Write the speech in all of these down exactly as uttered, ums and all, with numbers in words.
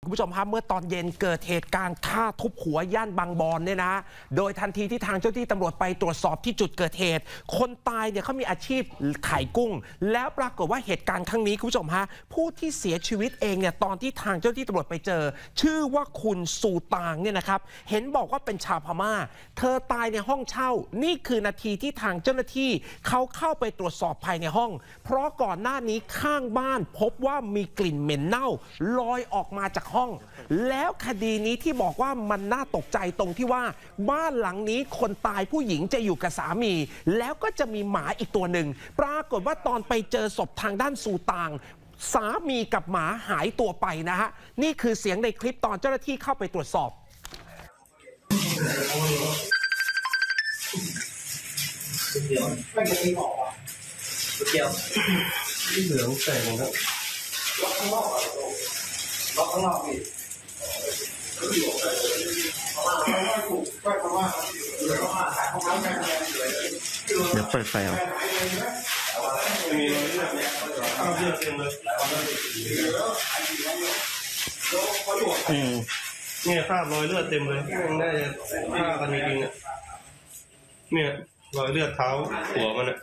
คุณผู้ชมครับเมื่อตอนเย็นเกิดเหตุการณ์ฆ่าทุบหัวย่านบางบอนเนี่ยนะโดยทันทีที่ทางเจ้าหน้าที่ตำรวจไปตรวจสอบที่จุดเกิดเหตุคนตายเนี่ยเขามีอาชีพขายกุ้งแล้วปรากฏว่าเหตุการณ์ครั้งนี้คุณผู้ชมฮะผู้ที่เสียชีวิตเองเนี่ยตอนที่ทางเจ้าหน้าที่ตำรวจไปเจอชื่อว่าคุณสูตางเนี่ยนะครับเห็นบอกว่าเป็นชาวพม่าเธอตายในห้องเช่านี่คือนาทีที่ทางเจ้าหน้าที่เขาเข้าไปตรวจสอบภายในห้องเพราะก่อนหน้านี้ข้างบ้านพบว่ามีกลิ่นเหม็นเน่าลอยออกมาจากห้องแล้วคดีนี้ที่บอกว่ามันน่าตกใจตรงที่ว่าบ้านหลังนี้คนตายผู้หญิงจะอยู่กับสามีแล้วก็จะมีหมาอีกตัวหนึ่งปรากฏว่าตอนไปเจอศพทางด้านสูตางสามีกับหมาหายตัวไปนะฮะนี่คือเสียงในคลิปตอนเจ้าหน้าที่เข้าไปตรวจสอบเดี๋ยวไม่ได้ไม่บอกอ่ะเดี๋ยวที่เหลืองใส่หมดแล้วล็อกข้างนอกอ่ะล็อกข้างนอกพี่ก็อยู่เพราะว่าเพราะว่าถูกก็เพราะว่าเพราะว่าขายของร้านกันเดี๋ยวเปิดไฟเอามีเลือดเนี่ยเอาเลือดเต็มเลยอืมเนี่ยคราบรอยเลือดเต็มเลยน่าจะฆ่ากันจริงๆอ่ะเนี่ยรอยเลือดเท้าหัวมันอะ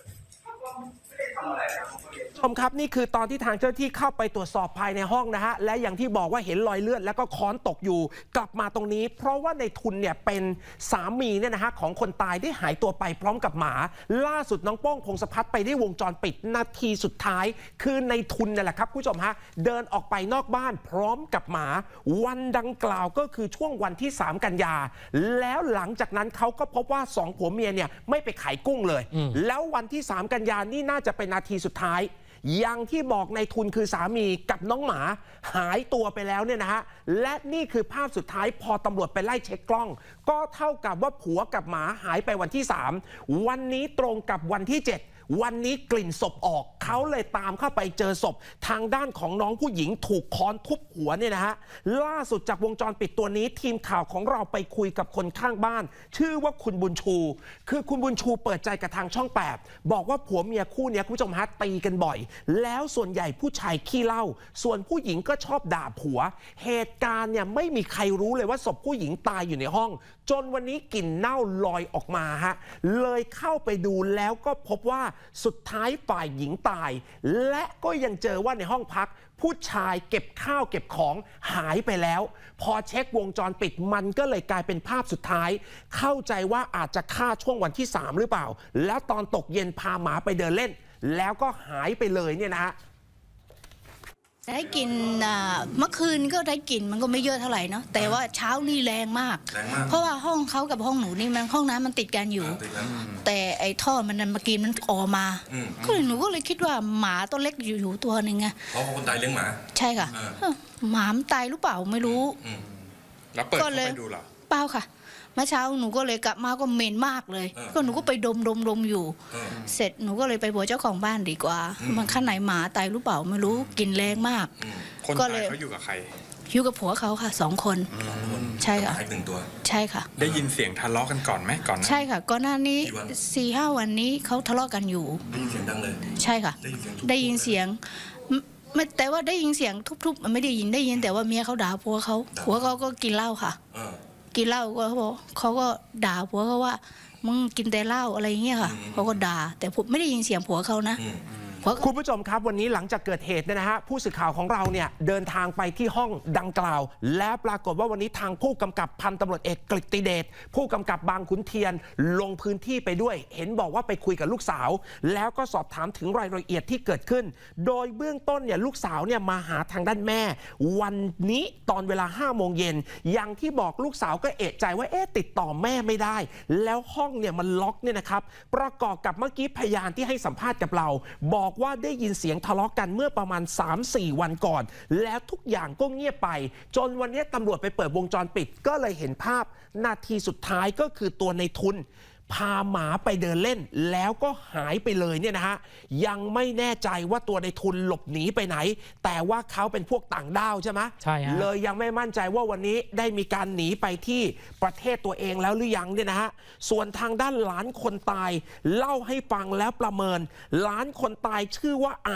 ชมครับนี่คือตอนที่ทางเจ้าหน้าที่เข้าไปตรวจสอบภายในห้องนะฮะและอย่างที่บอกว่าเห็นรอยเลือดแล้วก็ค้อนตกอยู่กลับมาตรงนี้เพราะว่าในทุนเนี่ยเป็นสามีเนี่ยนะฮะของคนตายได้หายตัวไปพร้อมกับหมาล่าสุดน้องโป้งพงศพัฒน์ไปได้วงจรปิดนาทีสุดท้ายคือในทุนนี่แหละครับผู้ชมฮะเดินออกไปนอกบ้านพร้อมกับหมาวันดังกล่าวก็คือช่วงวันที่สามกันยาแล้วหลังจากนั้นเขาก็พบว่าสองผัวเมียเนี่ยไม่ไปขายกุ้งเลยแล้ววันที่สามกันยานี่น่าจะเป็นนาทีสุดท้ายอย่างที่บอกในทุนคือสามีกับน้องหมาหายตัวไปแล้วเนี่ยนะฮะและนี่คือภาพสุดท้ายพอตำรวจไปไล่เช็คกล้องก็เท่ากับว่าผัวกับหมาหายไปวันที่สามวันนี้ตรงกับวันที่เจ็ดวันนี้กลิ่นศพออกเขาเลยตามเข้าไปเจอศพทางด้านของน้องผู้หญิงถูกค้อนทุบหัวเนี่ยนะฮะล่าสุดจากวงจรปิดตัวนี้ทีมข่าวของเราไปคุยกับคนข้างบ้านชื่อว่าคุณบุญชูคือคุณบุญชูเปิดใจกับทางช่องแปดบอกว่าผัวเมียคู่นี้คุณผู้ชมฮะตีกันบ่อยแล้วส่วนใหญ่ผู้ชายขี้เหล้าส่วนผู้หญิงก็ชอบด่าผัวเหตุการณ์เนี่ยไม่มีใครรู้เลยว่าศพผู้หญิงตายอยู่ในห้องจนวันนี้กลิ่นเน่าลอยออกมาฮะเลยเข้าไปดูแล้วก็พบว่าสุดท้ายฝ่ายหญิงตายและก็ยังเจอว่าในห้องพักผู้ชายเก็บข้าวเก็บของหายไปแล้วพอเช็ควงจรปิดมันก็เลยกลายเป็นภาพสุดท้ายเข้าใจว่าอาจจะฆ่าช่วงวันที่สามหรือเปล่าแล้วตอนตกเย็นพาหมาไปเดินเล่นแล้วก็หายไปเลยเนี่ยนะฮะได้กลิ่นเมื่อคืนก็ได้กลิ่นมันก็ไม่เยอะเท่าไหร่เนาะแต่ว่าเช้านี่แรงมากเพราะว่าห้องเขากับห้องหนูนี่มันห้องน้ำมันติดกันอยู่แต่ไอ้ท่อมันเมื่อกี้มันออกมาก็เลยหนูก็เลยคิดว่าหมาตัวเล็กอยู่ตัวหนึ่งไงเพราะคนตายเลี้ยงหมาใช่ค่ะหมาตายหรือเปล่าไม่รู้แล้วเปิดเข้าไปดูเหรอเปล่าค่ะเมื่อเช้าหนูก็เลยกลับมาก็เหม็นมากเลยก็หนูก็ไปดมดมดมอยู่เสร็จหนูก็เลยไปบอกเจ้าของบ้านดีกว่ามันข้างไหนหมาตายหรือเปล่าไม่รู้กลิ่นแรงมากคนตายเขาอยู่กับใครอยู่กับผัวเขาค่ะสองคนใช่ค่ะหนึ่งตัวใช่ค่ะได้ยินเสียงทะเลาะกันก่อนไหมก่อนใช่ค่ะก่อนหน้านี้สี่ห้าวันนี้เขาทะเลาะกันอยู่ได้ยินเสียงดังเลยใช่ค่ะได้ยินเสียงไม่แต่ว่าได้ยินเสียงทุบๆมันไม่ได้ยินได้ยินแต่ว่าเมียเขาด่าผัวเขาผัวเขาก็กินเหล้าค่ะกินเหล้าก็เขาบอกเขาก็ด่าผัวเขาว่ามึงกินแต่เหล้าอะไรอย่างเงี้ยค่ะเขาก็ด่าแต่ผมไม่ได้ยินเสียงผัวเขานะคุณผู้ชมครับวันนี้หลังจากเกิดเหตุเนี่ยนะฮะผู้สื่อข่าวของเราเนี่ยเดินทางไปที่ห้องดังกล่าวและปรากฏว่าวันนี้ทางผู้กำกับพันตำรวจเอกกฤติเดชผู้กำกับบางขุนเทียนลงพื้นที่ไปด้วยเห็นบอกว่าไปคุยกับลูกสาวแล้วก็สอบถามถึงรายละเอียดที่เกิดขึ้นโดยเบื้องต้นเนี่ยลูกสาวเนี่ยมาหาทางด้านแม่วันนี้ตอนเวลาห้าโมงเย็นอย่างที่บอกลูกสาวก็เอะใจว่าเอ๊ะติดต่อแม่ไม่ได้แล้วห้องเนี่ยมันล็อกเนี่ยนะครับประกอบกับเมื่อกี้พยานที่ให้สัมภาษณ์กับเราบอกว่าได้ยินเสียงทะเลาะกันเมื่อประมาณ สามสี่ วันก่อนแล้วทุกอย่างก็เงียบไปจนวันนี้ตำรวจไปเปิดวงจรปิดก็เลยเห็นภาพนาทีสุดท้ายก็คือตัวในทุนพาหมาไปเดินเล่นแล้วก็หายไปเลยเนี่ยนะฮะยังไม่แน่ใจว่าตัวในทุนหลบหนีไปไหนแต่ว่าเขาเป็นพวกต่างด้าวใช่ไหมใช่ฮะเลยยังไม่มั่นใจว่าวันนี้ได้มีการหนีไปที่ประเทศตัวเองแล้วหรือยังเนี่ยนะฮะส่วนทางด้านหลานคนตายเล่าให้ฟังแล้วประเมินหลานคนตายชื่อว่าอาว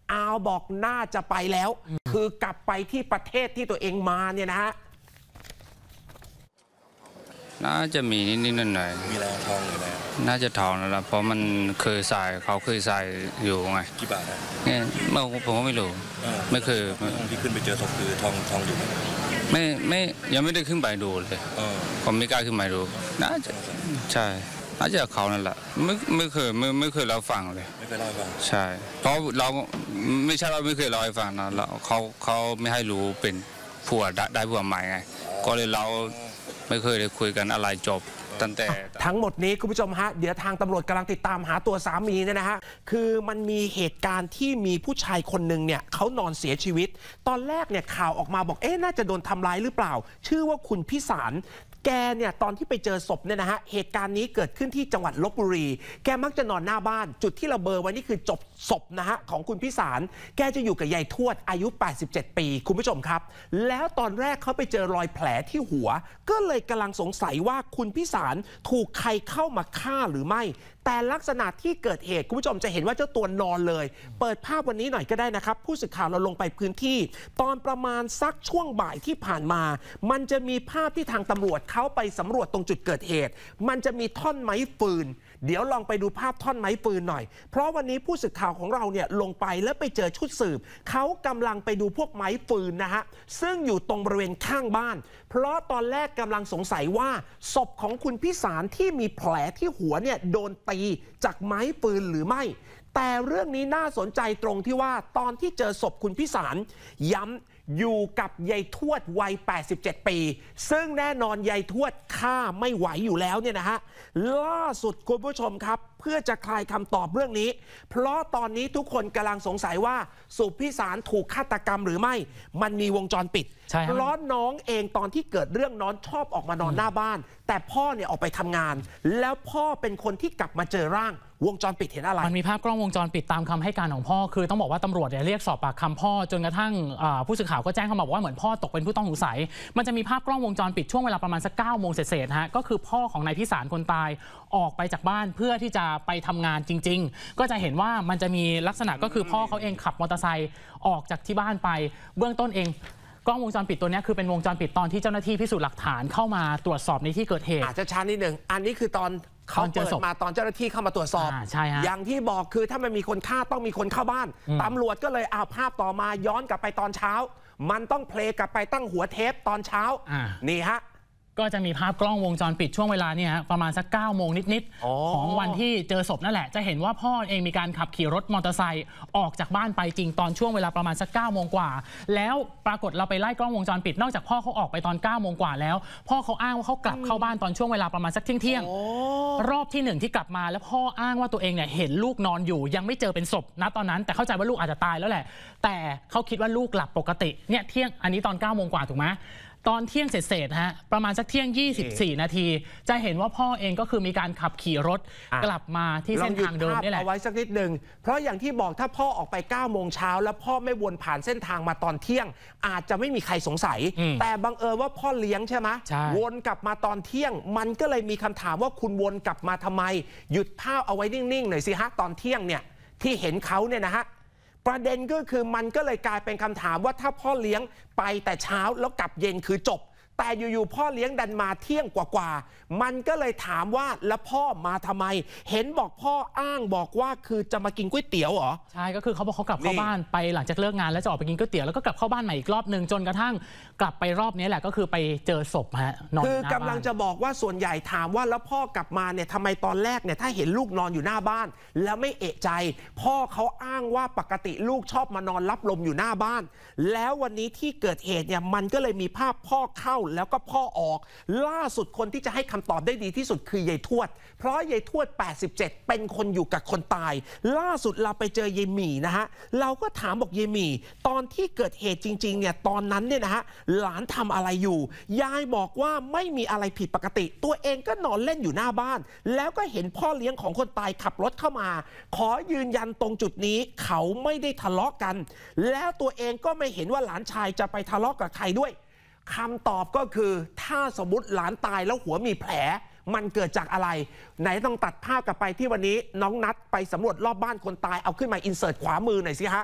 อาวบอกน่าจะไปแล้วคือกลับไปที่ประเทศที่ตัวเองมาเนี่ยนะฮะน่าจะมีนิดๆหน่อยๆมีแรงทองหรืออะไรน่าจะทองแล้วล่ะเพราะมันเคยใส่เขาเคยใส่อยู่ไงกี่บาทอะเนี่ยผมก็ไม่รู้ไม่เคยที่ขึ้นไปเจอศพคือทองทองอยู่ไม่ไม่ยังไม่ได้ขึ้นไปดูเลยผมไม่กล้าขึ้นไปดูน่าจะใช่น่าจะเขานั่นแหละไม่ไม่เคยไม่ไม่เคยเล่าฟังเลยไม่เคยเล่าฟังใช่เพราะเราไม่ใช่เราไม่เคยเล่าให้ฟังนะเราเขาเขาไม่ให้รู้เป็นผัวได้ผัวใหม่ไงก็เลยเราไม่เคยได้คุยกันอะไรจบตั้งแต่ทั้งหมดนี้คุณผู้ชมฮะเดี๋ยวทางตำรวจกำลังติดตามหาตัวสามีเนี่ยนะฮะคือมันมีเหตุการณ์ที่มีผู้ชายคนหนึ่งเนี่ยเขานอนเสียชีวิตตอนแรกเนี่ยข่าวออกมาบอกเอ๊ะน่าจะโดนทำร้ายหรือเปล่าชื่อว่าคุณพิสารแกเนี่ยตอนที่ไปเจอศพเนี่ยนะฮะเหตุการณ์นี้เกิดขึ้นที่จังหวัดลพบุรีแกมักจะนอนหน้าบ้านจุดที่เราเบอร์ไว้นี่คือจบศพนะฮะของคุณพิสารแกจะอยู่กับยายทวดอายุแปดสิบเจ็ดปีคุณผู้ชมครับแล้วตอนแรกเขาไปเจอรอยแผลที่หัวก็เลยกำลังสงสัยว่าคุณพิสารถูกใครเข้ามาฆ่าหรือไม่แต่ลักษณะที่เกิดเหตุคุณผู้ชมจะเห็นว่าเจ้าตัวนอนเลยเปิดภาพวันนี้หน่อยก็ได้นะครับผู้สื่อข่าวเราลงไปพื้นที่ตอนประมาณสักช่วงบ่ายที่ผ่านมามันจะมีภาพที่ทางตำรวจเขาไปสำรวจตรงจุดเกิดเหตุมันจะมีท่อนไม้ฟืนเดี๋ยวลองไปดูภาพท่อนไม้ฟืนหน่อยเพราะวันนี้ผู้สื่อข่าวของเราเนี่ยลงไปแล้วไปเจอชุดสืบเขากำลังไปดูพวกไม้ฟืนนะฮะซึ่งอยู่ตรงบริเวณข้างบ้านเพราะตอนแรกกำลังสงสัยว่าศพของคุณพิสารที่มีแผลที่หัวเนี่ยโดนตีจากไม้ปืนหรือไม่แต่เรื่องนี้น่าสนใจตรงที่ว่าตอนที่เจอศพคุณพิสารย้ำอยู่กับยายทวดวัยแปดสิบเจ็ดปีซึ่งแน่นอนยายทวดฆ่าไม่ไหวอยู่แล้วเนี่ยนะฮะล่าสุดคุณผู้ชมครับเพื่อจะคลายคำตอบเรื่องนี้เพราะตอนนี้ทุกคนกำลังสงสัยว่าสุพิสารถูกฆาตกรรมหรือไม่มันมีวงจรปิดเพราะน้องเองตอนที่เกิดเรื่องน้องชอบออกมานอนหน้าบ้านแต่พ่อเนี่ยออกไปทำงานแล้วพ่อเป็นคนที่กลับมาเจอร่างวงจรปิดเห็นอะไรมันมีภาพกล้องวงจรปิดตามคำให้การของพ่อคือต้องบอกว่าตำรวจเนี่ยเรียกสอบปากคำพ่อจนกระทั่งผู้สื่อข่าวก็แจ้งเข้ามาบอกว่าเหมือนพ่อตกเป็นผู้ต้องสงสัยมันจะมีภาพกล้องวงจรปิดช่วงเวลาประมาณสักเก้าโมงเศษๆฮะก็คือพ่อของนายพิสารคนตายออกไปจากบ้านเพื่อที่จะไปทำงานจริงๆก็จะเห็นว่ามันจะมีลักษณะก็คือพ่อเขาเองขับมอเตอร์ไซค์ออกจากที่บ้านไปเบื้องต้นเองกล้องวงจรปิดตัวนี้คือเป็นวงจรปิดตอนที่เจ้าหน้าที่พิสูจน์หลักฐานเข้ามาตรวจสอบในที่เกิดเหตุอาจจะช้านิดหนึ่งอันนี้คือตอนเขาเปิดมาตอนเจ้าหน้าที่เข้ามาตรวจสอบใช่ฮะอย่างที่บอกคือถ้ามันมีคนฆ่าต้องมีคนเข้าบ้านตำรวจก็เลยเอาภาพต่อมาย้อนกลับไปตอนเช้ามันต้องเพลย์กลับไปตั้งหัวเทปตอนเช้านี่ฮะก็จะมีภาพกล้องวงจรปิดช่วงเวลาเนี่ยฮะประมาณสักเก้าโมงนิดๆของวันที่เจอศพนั่นแหละจะเห็นว่าพ่อเองมีการขับขี่รถมอเตอร์ไซค์ออกจากบ้านไปจริงตอนช่วงเวลาประมาณสักเก้าโมงกว่าแล้วปรากฏเราไปไล่กล้องวงจรปิดนอกจากพ่อเขาออกไปตอนเก้าโมงกว่าแล้วพ่อเขาอ้างว่าเขากลับเข้าบ้านตอนช่วงเวลาประมาณสักเที่ยงเที่ยงรอบที่หนึ่งที่กลับมาแล้วพ่ออ้างว่าตัวเองเนี่ยเห็นลูกนอนอยู่ยังไม่เจอเป็นศพณตอนนั้นแต่เข้าใจว่าลูกอาจจะตายแล้วแหละแต่เขาคิดว่าลูกหลับปกติเนี่ยเที่ยงอันนี้ตอนเก้าโมงกว่าถูกไหมตอนเที่ยงเศษๆฮะประมาณสักเที่ยงยี่สิบสี่นาทีจะเห็นว่าพ่อเองก็คือมีการขับขี่รถกลับมาที่เส้นทางเดิมนี่แหละเอาไว้สักนิดหนึ่งเพราะอย่างที่บอกถ้าพ่อออกไปเก้าโมงเช้าแล้วพ่อไม่วนผ่านเส้นทางมาตอนเที่ยงอาจจะไม่มีใครสงสัยแต่บังเอิญว่าพ่อเลี้ยงใช่ไหมวนกลับมาตอนเที่ยงมันก็เลยมีคำถามว่าคุณวนกลับมาทำไมหยุดภาพเอาไว้นิ่งๆหน่อยสิฮะตอนเที่ยงเนี่ยที่เห็นเขาเนี่ยนะฮะประเด็นก็คือมันก็เลยกลายเป็นคำถามว่าถ้าพ่อเลี้ยงไปแต่เช้าแล้วกลับเย็นคือจบแต่อยู่ๆพ่อเลี้ยงดันมาเที่ยงกว่าๆมันก็เลยถามว่าแล้วพ่อมาทำไมเห็นบอกพ่ออ้างบอกว่าคือจะมากินก๋วยเตี๋ยวเหรอใช่ก็คือเขาบอกเขากลับเข้าบ้านไปหลังจากเลิกงานแล้วจะออกไปกินก๋วยเตี๋ยวแล้วก็กลับเข้าบ้านใหม่อีกรอบนึงจนกระทั่งกลับไปรอบนี้แหละก็คือไปเจอศพฮะนอนคือกำลังจะบอกว่าส่วนใหญ่ถามว่าแล้วพ่อกลับมาเนี่ยทำไมตอนแรกเนี่ยถ้าเห็นลูกนอนอยู่หน้าบ้านแล้วไม่เอะใจพ่อเขาอ้างว่าปกติลูกชอบมานอนรับลมอยู่หน้าบ้านแล้ววันนี้ที่เกิดเหตุเนี่ยมันก็เลยมีภาพพ่อเข้าแล้วก็พ่อออกล่าสุดคนที่จะให้คำตอบได้ดีที่สุดคือยายทวดเพราะยายทวดแปดสิบเจ็ดเป็นคนอยู่กับคนตายล่าสุดเราไปเจอยายหมี่นะฮะเราก็ถามบอกยายหมี่ตอนที่เกิดเหตุจริงๆเนี่ยตอนนั้นเนี่ยนะฮะหลานทำอะไรอยู่ยายบอกว่าไม่มีอะไรผิดปกติตัวเองก็นอนเล่นอยู่หน้าบ้านแล้วก็เห็นพ่อเลี้ยงของคนตายขับรถเข้ามาขอยืนยันตรงจุดนี้เขาไม่ได้ทะเลาะกันแล้วตัวเองก็ไม่เห็นว่าหลานชายจะไปทะเลาะกับใครด้วยคำตอบก็คือถ้าสมมติหลานตายแล้วหัวมีแผลมันเกิดจากอะไรไหนต้องตัดภาพกลับไปที่วันนี้น้องนัดไปสำรวจรอบบ้านคนตายเอาขึ้นมาอินเสิร์ตขวามือหน่อยสิฮะ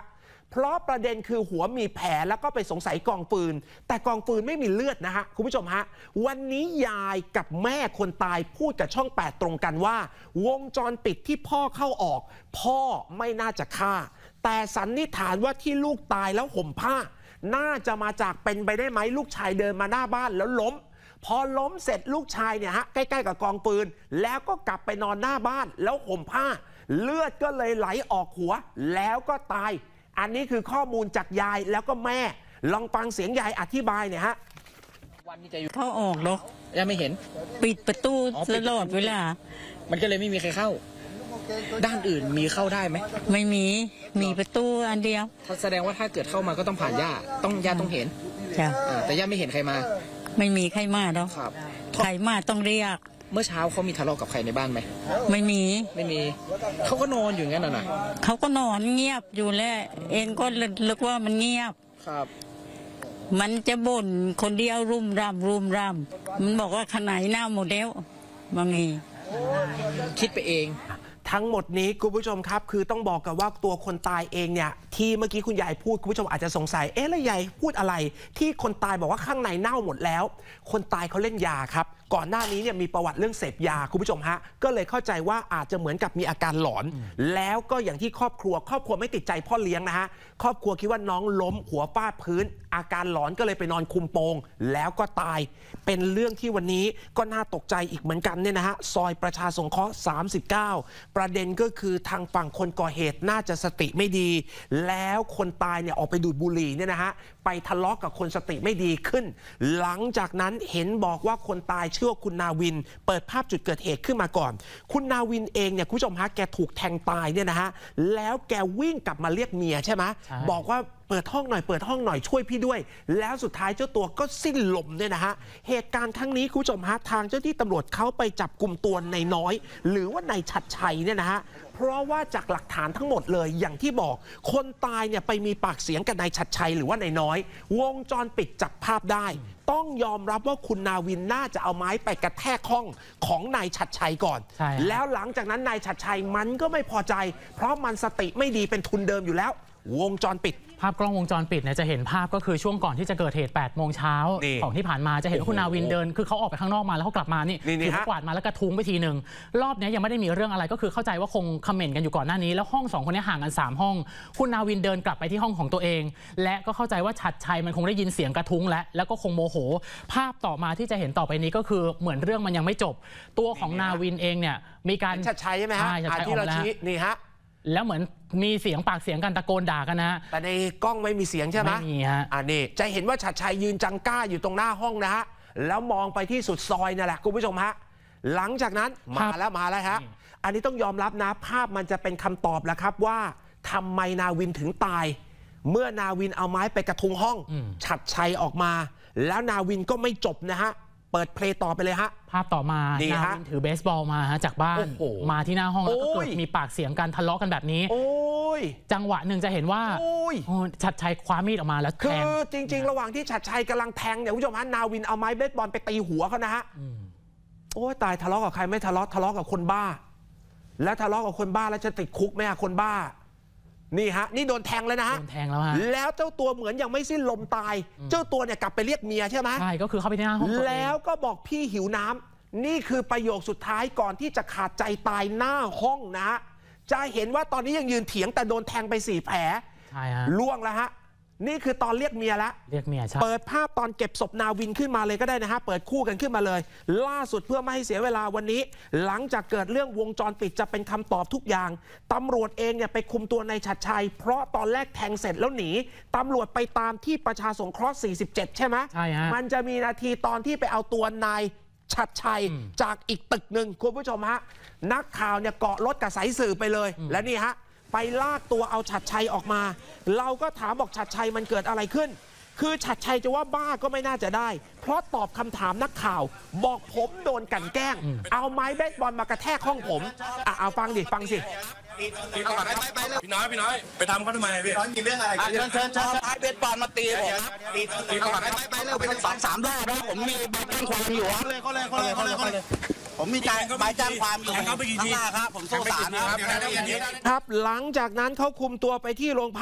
เพราะประเด็นคือหัวมีแผลแล้วก็ไปสงสัยกองฟืนแต่กองฟืนไม่มีเลือดนะฮะคุณผู้ชมฮะวันนี้ยายกับแม่คนตายพูดกับช่องแปดตรงกันว่าวงจรปิดที่พ่อเข้าออกพ่อไม่น่าจะฆ่าแต่สันนิษฐานว่าที่ลูกตายแล้วห่มผ้าน่าจะมาจากเป็นไปได้ไหมลูกชายเดินมาหน้าบ้านแล้วล้มพอล้มเสร็จลูกชายเนี่ยฮะใกล้ๆกับกองปืนแล้วก็กลับไปนอนหน้าบ้านแล้วห่มผ้าเลือดก็เลยไหลออกหัวแล้วก็ตายอันนี้คือข้อมูลจากยายแล้วก็แม่ลองฟังเสียงยายอธิบายเนี่ยฮะวันนี้จะอยู่เข้าออกหรอยังไม่เห็นปิดประตูตลอดเวลามันก็เลยไม่มีใครเข้าด้านอื่นมีเข้าได้ไหมไม่มีมีประตูอันเดียวแสดงว่าถ้าเกิดเข้ามาก็ต้องผ่านย่าต้องย่าต้องเห็นจ้ะแต่ย่าไม่เห็นใครมาไม่มีใครมาหรอกใครมาต้องเรียกเมื่อเช้าเขามีทะเลาะกับใครในบ้านไหมไม่มีไม่มีเขาก็นอนอยู่งั้นน่ะเขาก็นอนเงียบอยู่แล้วเองก็ลึกว่ามันเงียบครับมันจะบ่นคนเดียวรุมรำรุมรำมันบอกว่าขนายหน้าโมเดลว่าไงคิดไปเองทั้งหมดนี้คุณผู้ชมครับคือต้องบอกกันว่าตัวคนตายเองเนี่ยที่เมื่อกี้คุณยายพูดคุณผู้ชมอาจจะสงสัยเอ๊ะแล้วยายพูดอะไรที่คนตายบอกว่าข้างในเน่าหมดแล้วคนตายเขาเล่นยาครับก่อนหน้านี้เนี่ยมีประวัติเรื่องเสพยาคุณผู้ชมฮะก็เลยเข้าใจว่าอาจจะเหมือนกับมีอาการหลอนแล้วก็อย่างที่ครอบครัวครอบครัวไม่ติดใจพ่อเลี้ยงนะฮะครอบครัวคิดว่าน้องล้มหัวฟาดพื้นอาการหลอนก็เลยไปนอนคุมโปงแล้วก็ตายเป็นเรื่องที่วันนี้ก็น่าตกใจอีกเหมือนกันเนี่ยนะฮะซอยประชาสงเคราะห์สามสิบเก้าประเด็นก็คือทางฝั่งคนก่อเหตุน่าจะสติไม่ดีแล้วคนตายเนี่ยออกไปดูดบุหรี่เนี่ยนะฮะไปทะเลาะกับคนสติไม่ดีขึ้นหลังจากนั้นเห็นบอกว่าคนตายชื่อคุณนาวินเปิดภาพจุดเกิดเหตุขึ้นมาก่อนคุณนาวินเองเนี่ยคุณผู้ชมฮะแกถูกแทงตายเนี่ยนะฮะแล้วแกวิ่งกลับมาเรียกเมียใช่ไหมบอกว่าเปิดห้องหน่อยเปิดห้องหน่อยช่วยพี่ด้วยแล้วสุดท้ายเจ้าตัวก็สิ้นลมเนี่ยนะฮะเหตุการณ์ครั้งนี้คุณผู้ชมฮะทางเจ้าที่ตำรวจเขาไปจับกลุ่มตัวในน้อยหรือว่าในฉัตรชัยเนี่ยนะฮะเพราะว่าจากหลักฐานทั้งหมดเลยอย่างที่บอกคนตายเนี่ยไปมีปากเสียงกับนายฉัตรชัยหรือว่านายน้อยวงจรปิดจับภาพได้ต้องยอมรับว่าคุณนาวินน่าจะเอาไม้ไปกระแทกห้องของนายฉัตรชัยก่อนแล้วหลังจากนั้นนายฉัตรชัยมันก็ไม่พอใจเพราะมันสติไม่ดีเป็นทุนเดิมอยู่แล้ววงจรปิดภาพกล้องวงจรปิดเนี่ยจะเห็นภาพก็คือช่วงก่อนที่จะเกิดเหตุแปดโมงเช้าของที่ผ่านมาจะเห็นว่าคุณนาวินเดินคือเขาออกไปข้างนอกมาแล้วเขากลับมานี่ถือเขากวาดมาแล้วกระทุ้งไปทีหนึ่งรอบนี้ยังไม่ได้มีเรื่องอะไรก็คือเข้าใจว่าคงคอมเมนต์กันอยู่ก่อนหน้านี้แล้วห้องสองคนนี้ห่างกันสามห้องคุณนาวินเดินกลับไปที่ห้องของตัวเองและก็เข้าใจว่าฉัตรชัยมันคงได้ยินเสียงกระทุ้งและแล้วก็คงโมโหภาพต่อมาที่จะเห็นต่อไปนี้ก็คือเหมือนเรื่องมันยังไม่จบตัวของนาวินเองเนี่ยมีการฉัตรชัยใช่ไหมฮะที่เราชี้นี่ฮะแล้วเหมือนมีเสียงปากเสียงกันตะโกนด่ากันนะแต่ในกล้องไม่มีเสียงใช่ไหมไม่มีฮะอ่านี่จะเห็นว่าฉัตรชัยยืนจังก้าอยู่ตรงหน้าห้องนะฮะแล้วมองไปที่สุดซอยนั่นแหละคุณผู้ชมฮะหลังจากนั้นมาแล้วมาแล้วฮะอันนี้ต้องยอมรับนะภาพมันจะเป็นคำตอบแล้วครับว่าทำไมนาวินถึงตายเมื่อนาวินเอาไม้ไปกระทุ้งห้องฉัตรชัยออกมาแล้วนาวินก็ไม่จบนะฮะเปิดเพลย์ต่อไปเลยฮะภาพต่อมานาวินถือเบสบอลมาฮะจากบ้านมาที่หน้าห้องแล้วก็เกิดมีปากเสียงกันทะเลาะกันแบบนี้จังหวะหนึ่งจะเห็นว่าฉัตรชัยคว้ามีดออกมาแล้วแทงคือจริงๆระหว่างที่ฉัตรชัยกำลังแทงเนี่ยคุณผู้ชมฮะนาวินเอาไม้เบสบอลไปตีหัวเขานะฮะโอ้ยตายทะเลาะกับใครไม่ทะเลาะทะเลาะกับคนบ้าแล้วทะเลาะกับคนบ้าแล้วจะติดคุกไหมอะคนบ้านี่ฮะนี่โดนแทงแล้วนะฮะโดนแทงแล้วฮะแล้วเจ้าตัวเหมือนยังไม่สิ้นลมตายเจ้าตัวเนี่ยกลับไปเรียกเมียใช่ไหมใช่ก็คือเข้าไปในหน้าห้องแล้วก็บอกพี่หิวน้ำนี่คือประโยคสุดท้ายก่อนที่จะขาดใจตายหน้าห้องนะฮะจะเห็นว่าตอนนี้ยังยืนเถียงแต่โดนแทงไปสี่แผลใช่ฮะล่วงแล้วฮะนี่คือตอนเรียกเมียแล้วเรียกเมียใช่เปิดภาพตอนเก็บศพนาวินขึ้นมาเลยก็ได้นะฮะเปิดคู่กันขึ้นมาเลยล่าสุดเพื่อไม่ให้เสียเวลาวันนี้หลังจากเกิดเรื่องวงจรปิดจะเป็นคำตอบทุกอย่างตำรวจเองเนี่ยไปคุมตัวในฉัตรชัยเพราะตอนแรกแทงเสร็จแล้วหนีตำรวจไปตามที่ประชาสงเคราะห์สี่สิบเจ็ดใช่ไหมใช่ฮะมันจะมีนาทีตอนที่ไปเอาตัวนายฉัตรชัยจากอีกตึกหนึ่งคุณผู้ชมฮะนักข่าวเนี่ยเกาะรถกับสายสื่อไปเลยและนี่ฮะไปลากตัวเอาฉัตรชัยออกมาเราก็ถามบอกฉัตรชัยมันเกิดอะไรขึ้นคือฉัตรชัยจะว่าบ้าก็ไม่น่าจะได้เพราะตอบคำถามนักข่าวบอกผมโดนกันแกล้งเอาไม้เบสบอลมากระแทกห้องผมอ่ะเอาฟังดิฟังสิพี่น้อยพี่น้อยไปทำเขาทำไมพี่น้อยมีเรื่องอะไรเชิญเชิญเชิญไม้เบสบอลมาตีผมตีตีไปไปเร็วไปสองสามรอบแล้วผมมีใบแจ้งความอยู่ครับเลยเขาเลยเขาเลยเขาเลยเขาเลยผมมีใจใบแจ้งความอยู่ข้างหน้าครับผมสู้ศาลครับครับหลังจากนั้นเขาคุมตัวไปที่โรงพัก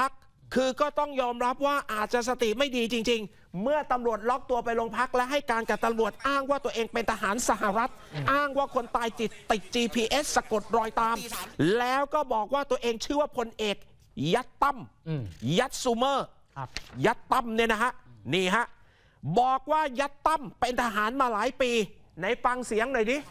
คือก็ต้องยอมรับว่าอาจจะสติไม่ดีจริงๆเมื่อตำรวจล็อกตัวไปโรงพักและให้การกับตำรวจอ้างว่าตัวเองเป็นทหารสหรัฐอ้างว่าคนตายติดติด จี พี เอส สะกดรอยตามแล้วก็บอกว่าตัวเองชื่อว่าพลเอกยัดตั้มยัดซูเมอร์ยัดตั้มเนี่ยนะฮะนี่ฮะบอกว่ายัดตั้มเป็นทหารมาหลายปีไหนฟังเสียงหน่อยดิ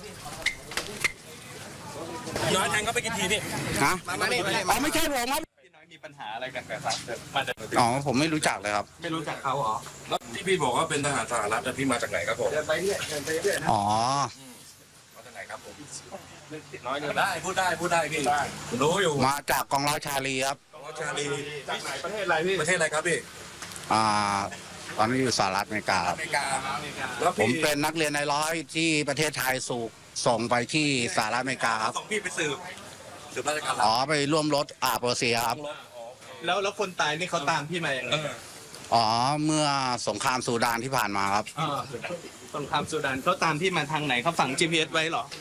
น้อยแทงเขาไปกี่ทีพี่ฮะอ๋อไม่ใช่ผมครับพี่น้อยมีปัญหาอะไรกันกับครับมาจากอ๋อผมไม่รู้จักเลยครับไม่รู้จักเขาเหรอแล้วที่พี่บอกว่าเป็นทหารสหรัฐแต่พี่มาจากไหนครับผมเดินไปเรื่อยเดินไปเรื่อยอ๋อมาจากไหนครับผมน้อยได้พูดได้พูดได้พี่รู้อยู่มาจากกองร้อยชาลีครับกองร้อยชาลีจากไหนประเทศอะไรพี่ประเทศอะไรครับพี่อ่าตอนนี้อยู่สหรัฐอเมริกาอเมริกาแล้วผมเป็นนักเรียนในร้อยที่ประเทศไทยสูกส่งไปที่สหรัฐอเมริกาครับส่งพี่ไปสืบสืบราชการอ๋อไปร่วมรถอาเปอร์เซียครับแล้วแล้วคนตายนี่เขาตามพี่มาอย่างไรอ๋อเมื่อสงครามซูดานที่ผ่านมาครับสงครามซูดานเขาตามพี่มาทางไหนเขาฝัง จี พี เอส ไว้หรอ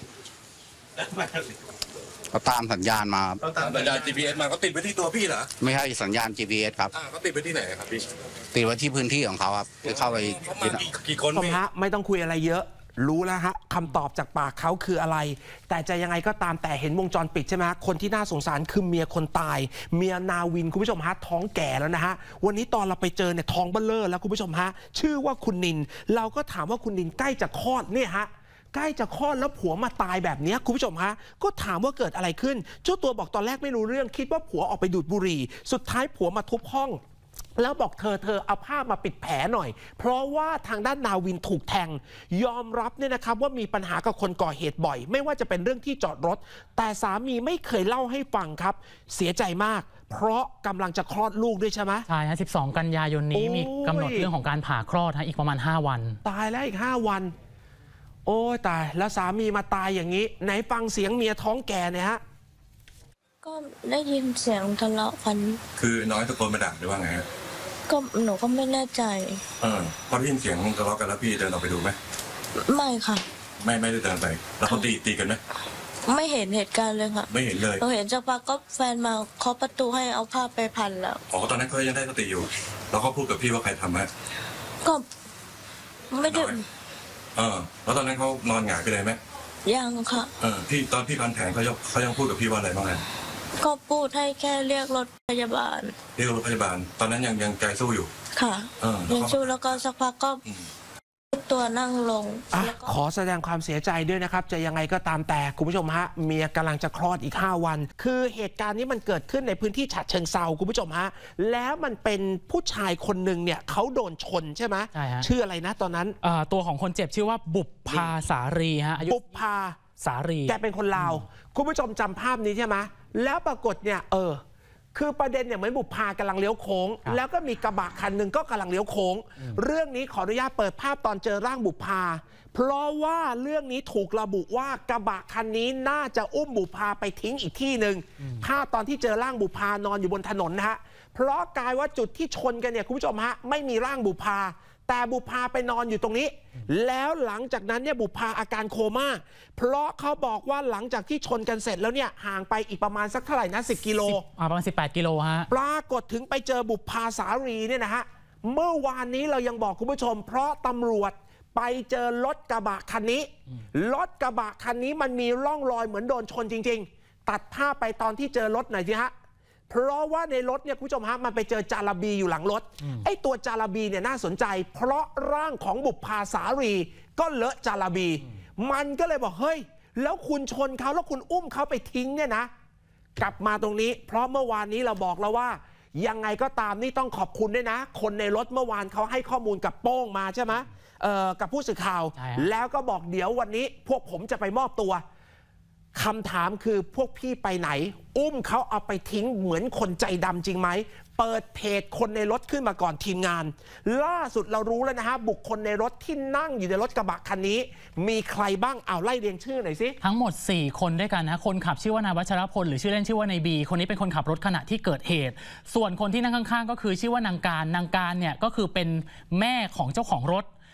เขาตามสัญญาณมาเขาตามสัญญาณ จี พี เอส มาเขาติดไว้ที่ตัวพี่เหรอไม่ใช่สัญญาณ จี พี เอส ครับเขาติดไว้ที่ไหนครับพี่ติดไว้ที่พื้นที่ของเขาครับที่เข้าไปกี่คนพี่ไม่ต้องคุยอะไรเยอะรู้แล้วฮะคำตอบจากปากเขาคืออะไรแต่จะยังไงก็ตามแต่เห็นวงจรปิดใช่ไหมคนที่น่าสงสารคือเมียคนตายเมียนาวินคุณผู้ชมฮะท้องแก่แล้วนะฮะวันนี้ตอนเราไปเจอเนี่ยท้องเบ้อเร่อแล้วคุณผู้ชมฮะชื่อว่าคุณนินเราก็ถามว่าคุณนินใกล้จะคลอดเนี่ยฮะใกล้จะคลอดแล้วผัวมาตายแบบนี้คุณผู้ชมฮะก็ถามว่าเกิดอะไรขึ้นเจ้าตัวบอกตอนแรกไม่รู้เรื่องคิดว่าผัวออกไปดูดบุหรี่สุดท้ายผัวมาทุบห้องแล้วบอกเธอเธอเอาผ้ามาปิดแผลหน่อยเพราะว่าทางด้านนาวินถูกแทงยอมรับเนี่ยนะครับว่ามีปัญหากับคนก่อเหตุบ่อยไม่ว่าจะเป็นเรื่องที่จอดรถแต่สามีไม่เคยเล่าให้ฟังครับเสียใจมากเพราะกำลังจะคลอดลูกด้วยใช่ไหมใช่ฮะสิบสองกันยายนนี้มีกำหนดเรื่องของการผ่าคลอดฮะอีกประมาณห้าวันตายแล้วอีกห้าวันโอ้ตายแล้วสามีมาตายอย่างนี้ไหนฟังเสียงเมียท้องแก่เนี่ยฮะก็ได้ยินเสียงทะเลาะกันคือน้อยตะโกนมาด่าหรือว่าไงก็หนูก็ไม่แน่ใจเออพอได้ยินเสียงทะเลาะกันแล้วพี่เดินออกไปดูไหมไม่ค่ะไม่ไม่ได้เดินไปแล้วเขาตีตีกันไหมไม่เห็นเหตุการณ์เลยค่ะไม่เห็นเลยเราเห็นสักพักก็แฟนมาเคาะประตูให้เอาผ้าไปพันแล้วอ๋อตอนนั้นเขายังได้สติอยู่แล้วเขาพูดกับพี่ว่าใครทำไหมก็ไม่ได้เออแล้วตอนนั้นเขานอนหงายไปเลยไหมยังค่ะเออพี่ตอนพี่พันแผงเขายังเขายังพูดกับพี่ว่าอะไรบ้างไงก็พูดให้แค่เรียกรถพยาบาลเรียกรถพยาบาลตอนนั้นยังยังใจสู้อยู่ค่ะยังสู้แล้วก็สักพักก็ตัวนั่งลงขอแสดงความเสียใจด้วยนะครับจะยังไงก็ตามแต่คุณผู้ชมฮะเมียกำลังจะคลอดอีกห้าวันคือเหตุการณ์นี้มันเกิดขึ้นในพื้นที่ฉะเชิงเทราคุณผู้ชมฮะแล้วมันเป็นผู้ชายคนหนึ่งเนี่ยเขาโดนชนใช่ไหมใช่ฮะชื่ออะไรนะตอนนั้นตัวของคนเจ็บชื่อว่าบุพภาสารีฮะบุพภาสารีแกเป็นคนลาวคุณผู้ชมจำภาพนี้ใช่ไหมแล้วปรากฏเนี่ยเออคือประเด็นเนี่ยเหมือนบุพภากำลังเลี้ยวโค้งแล้วก็มีกระบะคันหนึ่งก็กำลังเลี้ยวโค้งเรื่องนี้ขออนุญาตเปิดภาพตอนเจอร่างบุพภาเพราะว่าเรื่องนี้ถูกระบุว่ากระบะคันนี้น่าจะอุ้มบุพภาไปทิ้งอีกที่หนึ่งภาพตอนที่เจอร่างบุพภานอนอยู่บนถนนนะฮะเพราะกลายว่าจุดที่ชนกันเนี่ยคุณผู้ชมฮะไม่มีร่างบุพภาแต่บุพภาไปนอนอยู่ตรงนี้แล้วหลังจากนั้นเนี่ยบุพภาอาการโคม่าเพราะเขาบอกว่าหลังจากที่ชนกันเสร็จแล้วเนี่ยห่างไปอีกประมาณสักเท่าไหร่นะสิบกิโลประมาณสิบแปดกิโลฮะปรากฏถึงไปเจอบุพภาสารีเนี่ยนะฮะเมื่อวานนี้เรายังบอกคุณผู้ชมเพราะตำรวจไปเจอรถกระบะคันนี้รถกระบะคันนี้มันมีร่องรอยเหมือนโดนชนจริงๆตัดภาพไปตอนที่เจอรถหน่อยสิฮะเพราะว่าในรถเนี่ยคุณผู้ชมฮะมันไปเจอจาระบีอยู่หลังรถไอ้ตัวจาระบีเนี่ยน่าสนใจเพราะร่างของบุพภาสารีก็เลอะจาระบีมันก็เลยบอกเฮ้ยแล้วคุณชนเขาแล้วคุณอุ้มเขาไปทิ้งเนี่ยนะกลับมาตรงนี้เพราะเมื่อวานนี้เราบอกแล้วว่ายังไงก็ตามนี่ต้องขอบคุณด้วยนะคนในรถเมื่อวานเขาให้ข้อมูลกับโป้งมาใช่ไหมเอ่อกับผู้สื่อข่าวแล้วก็บอกเดี๋ยววันนี้พวกผมจะไปมอบตัวคำถามคือพวกพี่ไปไหนอุ้มเขาเอาไปทิ้งเหมือนคนใจดำจริงไหมเปิดเพจคนในรถขึ้นมาก่อนทีมงานล่าสุดเรารู้แล้วนะฮะบุคคลในรถที่นั่งอยู่ในรถกระบะคันนี้มีใครบ้างเอาไล่เรียงชื่อหน่อยสิทั้งหมดสี่คนด้วยกันนะคนขับชื่อว่านายวัชรพลหรือชื่อเล่นชื่อว่านายบีคนนี้เป็นคนขับรถขณะที่เกิดเหตุส่วนคนที่นั่งข้างๆก็คือชื่อว่านางการนางการเนี่ยก็คือเป็นแม่ของเจ้าของรถ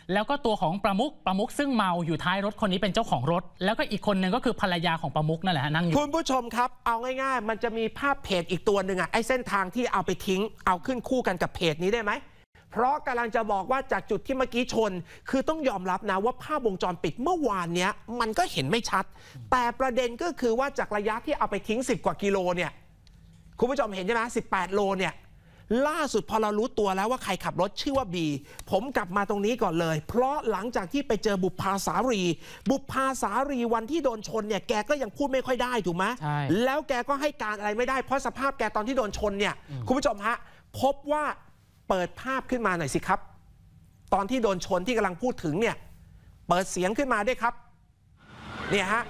แล้วก็ตัวของประมุขประมุขซึ่งเมาอยู่ท้ายรถคนนี้เป็นเจ้าของรถแล้วก็อีกคนนึงก็คือภรรยาของประมุขนั่นแหละนั่งอยู่คุณผู้ชมครับเอาง่ายๆมันจะมีภาพเพจอีกตัวหนึ่งอะไอ้เส้นทางที่เอาไปทิ้งเอาขึ้นคู่กันกับเพจนี้ได้ไหมเพราะกำลังจะบอกว่าจากจุดที่เมื่อกี้ชนคือต้องยอมรับนะว่าภาพวงจรปิดเมื่อวานเนี้ยมันก็เห็นไม่ชัดแต่ประเด็นก็คือว่าจากระยะที่เอาไปทิ้งสิบกว่ากิโลเนี่ยคุณผู้ชมเห็นใช่ไหมสิบแปดโลเนี่ยล่าสุดพอเรารู้ตัวแล้วว่าใครขับรถชื่อว่าบีผมกลับมาตรงนี้ก่อนเลยเพราะหลังจากที่ไปเจอบุพภาสารีบุพภาสารีวันที่โดนชนเนี่ยแกก็ยังพูดไม่ค่อยได้ถูกไหมแล้วแกก็ให้การอะไรไม่ได้เพราะสภาพแกตอนที่โดนชนเนี่ยคุณผู้ชมฮะพบว่าเปิดภาพขึ้นมาหน่อยสิครับตอนที่โดนชนที่กำลังพูดถึงเนี่ยเปิดเสียงขึ้นมาด้วยครับเนี่ยฮะ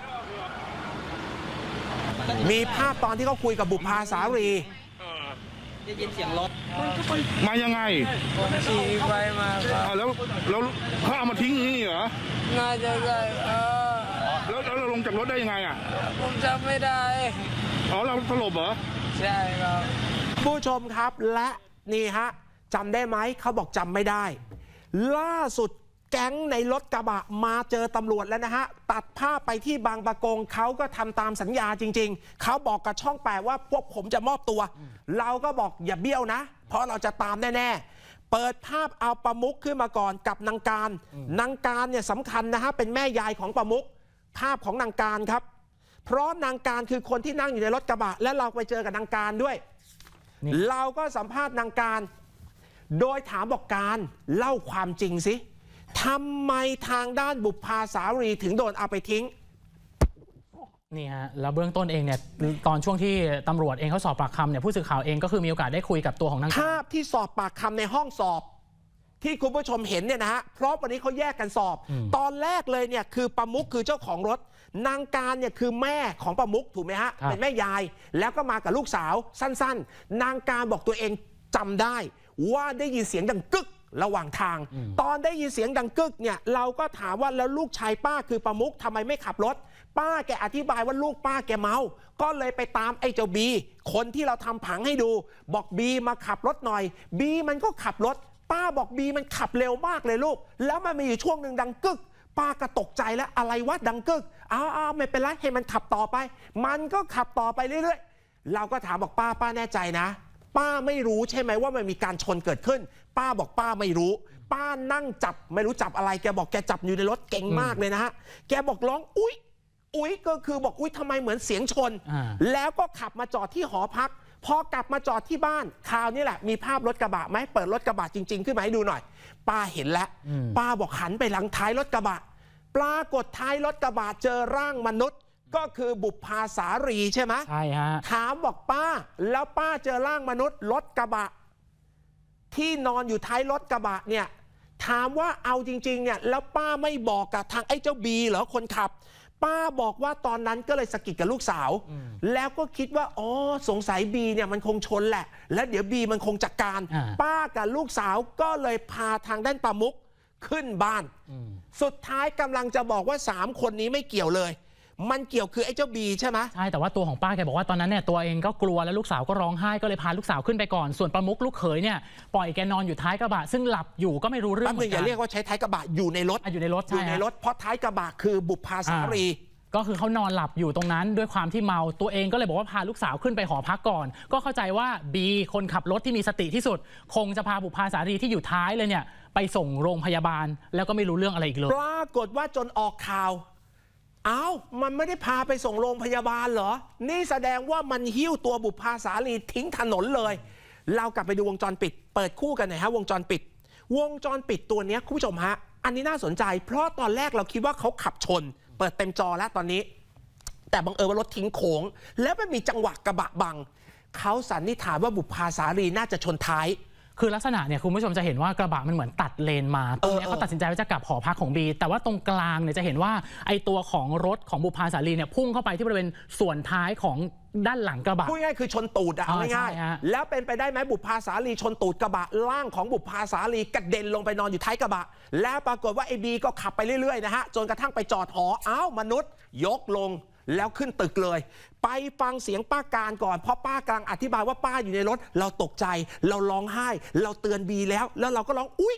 มีภาพตอนที่เขาคุยกับบุพภาสารีได้ยินเสียงรถมายังไงขี่ไปมาครับแล้วแล้วเขาเอามาทิ้งนี่เหรอน่าจะใช่เออแล้วแล้วเราลงจากรถได้ยังไงอ่ะผมจำไม่ได้อ๋อเราสลบเหรอใช่ครับผู้ชมครับและนี่ฮะจำได้ไหมเขาบอกจำไม่ได้ล่าสุดแก๊งในรถกระบะมาเจอตำรวจแล้วนะฮะตัดภาพไปที่บางปะกงเขาก็ทำตามสัญญาจริงๆเขาบอกกับช่องแปดว่าพวกผมจะมอบตัวเราก็บอกอย่าเบี้ยวนะเพราะเราจะตามแน่ๆเปิดภาพเอาประมุขขึ้นมาก่อนกับนางการนางการเนี่ยสำคัญนะฮะเป็นแม่ยายของประมุขภาพของนางการครับเพราะนางการคือคนที่นั่งอยู่ในรถกระบะและเราไปเจอกับนางการด้วยเราก็สัมภาษณ์นางการโดยถามบอกการเล่าความจริงสิทำไมทางด้านบุพภาสารีถึงโดนเอาไปทิ้งนี่ฮะแล้วเบื้องต้นเองเนี่ยตอนช่วงที่ตำรวจเองเขาสอบปากคำเนี่ยผู้สื่อข่าวเองก็คือมีโอกาสได้คุยกับตัวของนางภาพที่สอบปากคำในห้องสอบที่คุณผู้ชมเห็นเนี่ยนะฮะเพราะวันนี้เขาแยกกันสอบตอนแรกเลยเนี่ยคือประมุขคือเจ้าของรถนางการเนี่ยคือแม่ของประมุขถูกไหมฮะเป็นแม่ยายแล้วก็มากับลูกสาวสั้นๆนางการบอกตัวเองจำได้ว่าได้ยินเสียงดังกึกระหว่างทางตอนได้ยินเสียงดังกึกเนี่ยเราก็ถามว่าแล้วลูกชายป้าคือประมุขทำไมไม่ขับรถป้าแกอธิบายว่าลูกป้าแกเมาก็เลยไปตามไอ้เจ้าบีคนที่เราทำผังให้ดูบอกบีมาขับรถหน่อยบีมันก็ขับรถป้าบอกบีมันขับเร็วมากเลยลูกแล้วมันมีอยู่ช่วงหนึ่งดังกึกป้าก็ตกใจแล้วอะไรวะดังกึกอ้าวไม่เป็นไรให้มันขับต่อไปมันก็ขับต่อไปเรื่อยๆเราก็ถามบอกป้าป้าแน่ใจนะป้าไม่รู้ใช่ไหมว่ามันมีการชนเกิดขึ้นป้าบอกป้าไม่รู้ป้านั่งจับไม่รู้จับอะไรแกบอกแกจับอยู่ในรถเก่งมากเลยนะฮะแกบอกร้องอุ๊ยอุ๊ยก็คือบอกอุ๊ยทำไมเหมือนเสียงชนแล้วก็ขับมาจอดที่หอพักพอกลับมาจอดที่บ้านคราวนี้แหละมีภาพรถกระบะไหมเปิดรถกระบะจริงๆขึ้นมาให้ดูหน่อยป้าเห็นแล้วป้าบอกหันไปหลังท้ายรถกระบะปรากฏท้ายรถกระบะเจอร่างมนุษย์ก็คือบุพภาสารีใช่ไหมใช่ฮะถามบอกป้าแล้วป้าเจอร่างมนุษย์รถกระบะที่นอนอยู่ท้ายรถกระบะเนี่ยถามว่าเอาจริงๆเนี่ยแล้วป้าไม่บอกกับทางไอ้เจ้าบีเหรอคนขับป้าบอกว่าตอนนั้นก็เลยสะกิดกับลูกสาวแล้วก็คิดว่าอ๋อสงสัยบีเนี่ยมันคงชนแหละแล้วเดี๋ยวบีมันคงจัดการป้ากับลูกสาวก็เลยพาทางด้านประมุขขึ้นบ้านสุดท้ายกำลังจะบอกว่าสามคนนี้ไม่เกี่ยวเลยมันเกี่ยวคือไอ้เจ้าบีใช่ไหมใช่แต่ว่าตัวของป้าแกบอกว่าตอนนั้นเนี่ยตัวเองก็กลัวแล้วลูกสาวก็ร้องไห้ก็เลยพาลูกสาวขึ้นไปก่อนส่วนประมุขลูกเขยเนี่ยปล่อยแกนอนอยู่ท้ายกระบะซึ่งหลับอยู่ก็ไม่รู้เรื่องเหมือนกันอย่าเรียกว่าใช้ท้ายกระบะอยู่ในรถอยู่ในรถอยู่ในรถเพราะท้ายกระบะคือบุพภาสารีก็คือเขานอนหลับอยู่ตรงนั้นด้วยความที่เมาตัวเองก็เลยบอกว่าพาลูกสาวขึ้นไปหอพักก่อนก็เข้าใจว่าบีคนขับรถที่มีสติที่สุดคงจะพาบุพภาสารีที่อยู่ท้ายเลยเนี่ยไปส่งโรงพยาบาลแล้วก็ไม่รู้เรื่องอะไรอีกเลยปรากฏว่าจนออกข่าวอ้าวมันไม่ได้พาไปส่งโรงพยาบาลเหรอนี่แสดงว่ามันหิ้วตัวบุพภาสารีทิ้งถนนเลยเรากลับไปดูวงจรปิดเปิดคู่กันหน่อยฮะวงจรปิดวงจรปิดตัวนี้คุณผู้ชมฮะอันนี้น่าสนใจเพราะตอนแรกเราคิดว่าเขาขับชนเปิดเต็มจอแล้วตอนนี้แต่บังเอิญว่ารถทิ้งโค้งแล้วมันมีจังหวะกระบะบังเขาสันนิษฐานว่าบุพภาสารีน่าจะชนท้ายคือลักษณะเนี่ยคุณผู้ชมจะเห็นว่ากระบะมันเหมือนตัดเลนมาตรงนี้เขาตัดสินใจว่าจะกลับหอพักของบีแต่ว่าตรงกลางเนี่ยจะเห็นว่าไอตัวของรถของบุพภาสารีเนี่ยพุ่งเข้าไปที่บริเวณส่วนท้ายของด้านหลังกระบะพูดง่ายคือชนตูดอะง่ายๆแล้วเป็นไปได้ไหมบุพภาสารีชนตูดกระบะล่างของบุพภาสารีกระเด็นลงไปนอนอยู่ท้ายกระบะแล้วปรากฏว่าไอบีก็ขับไปเรื่อยๆนะฮะจนกระทั่งไปจอดหออ้าวมนุษย์ยกลงแล้วขึ้นตึกเลยไปฟังเสียงป้าการก่อนเพราะป้ากำลังอธิบายว่าป้าอยู่ในรถเราตกใจเราร้องไห้เราเตือนบีแล้วแล้วเราก็ร้องอุ๊ย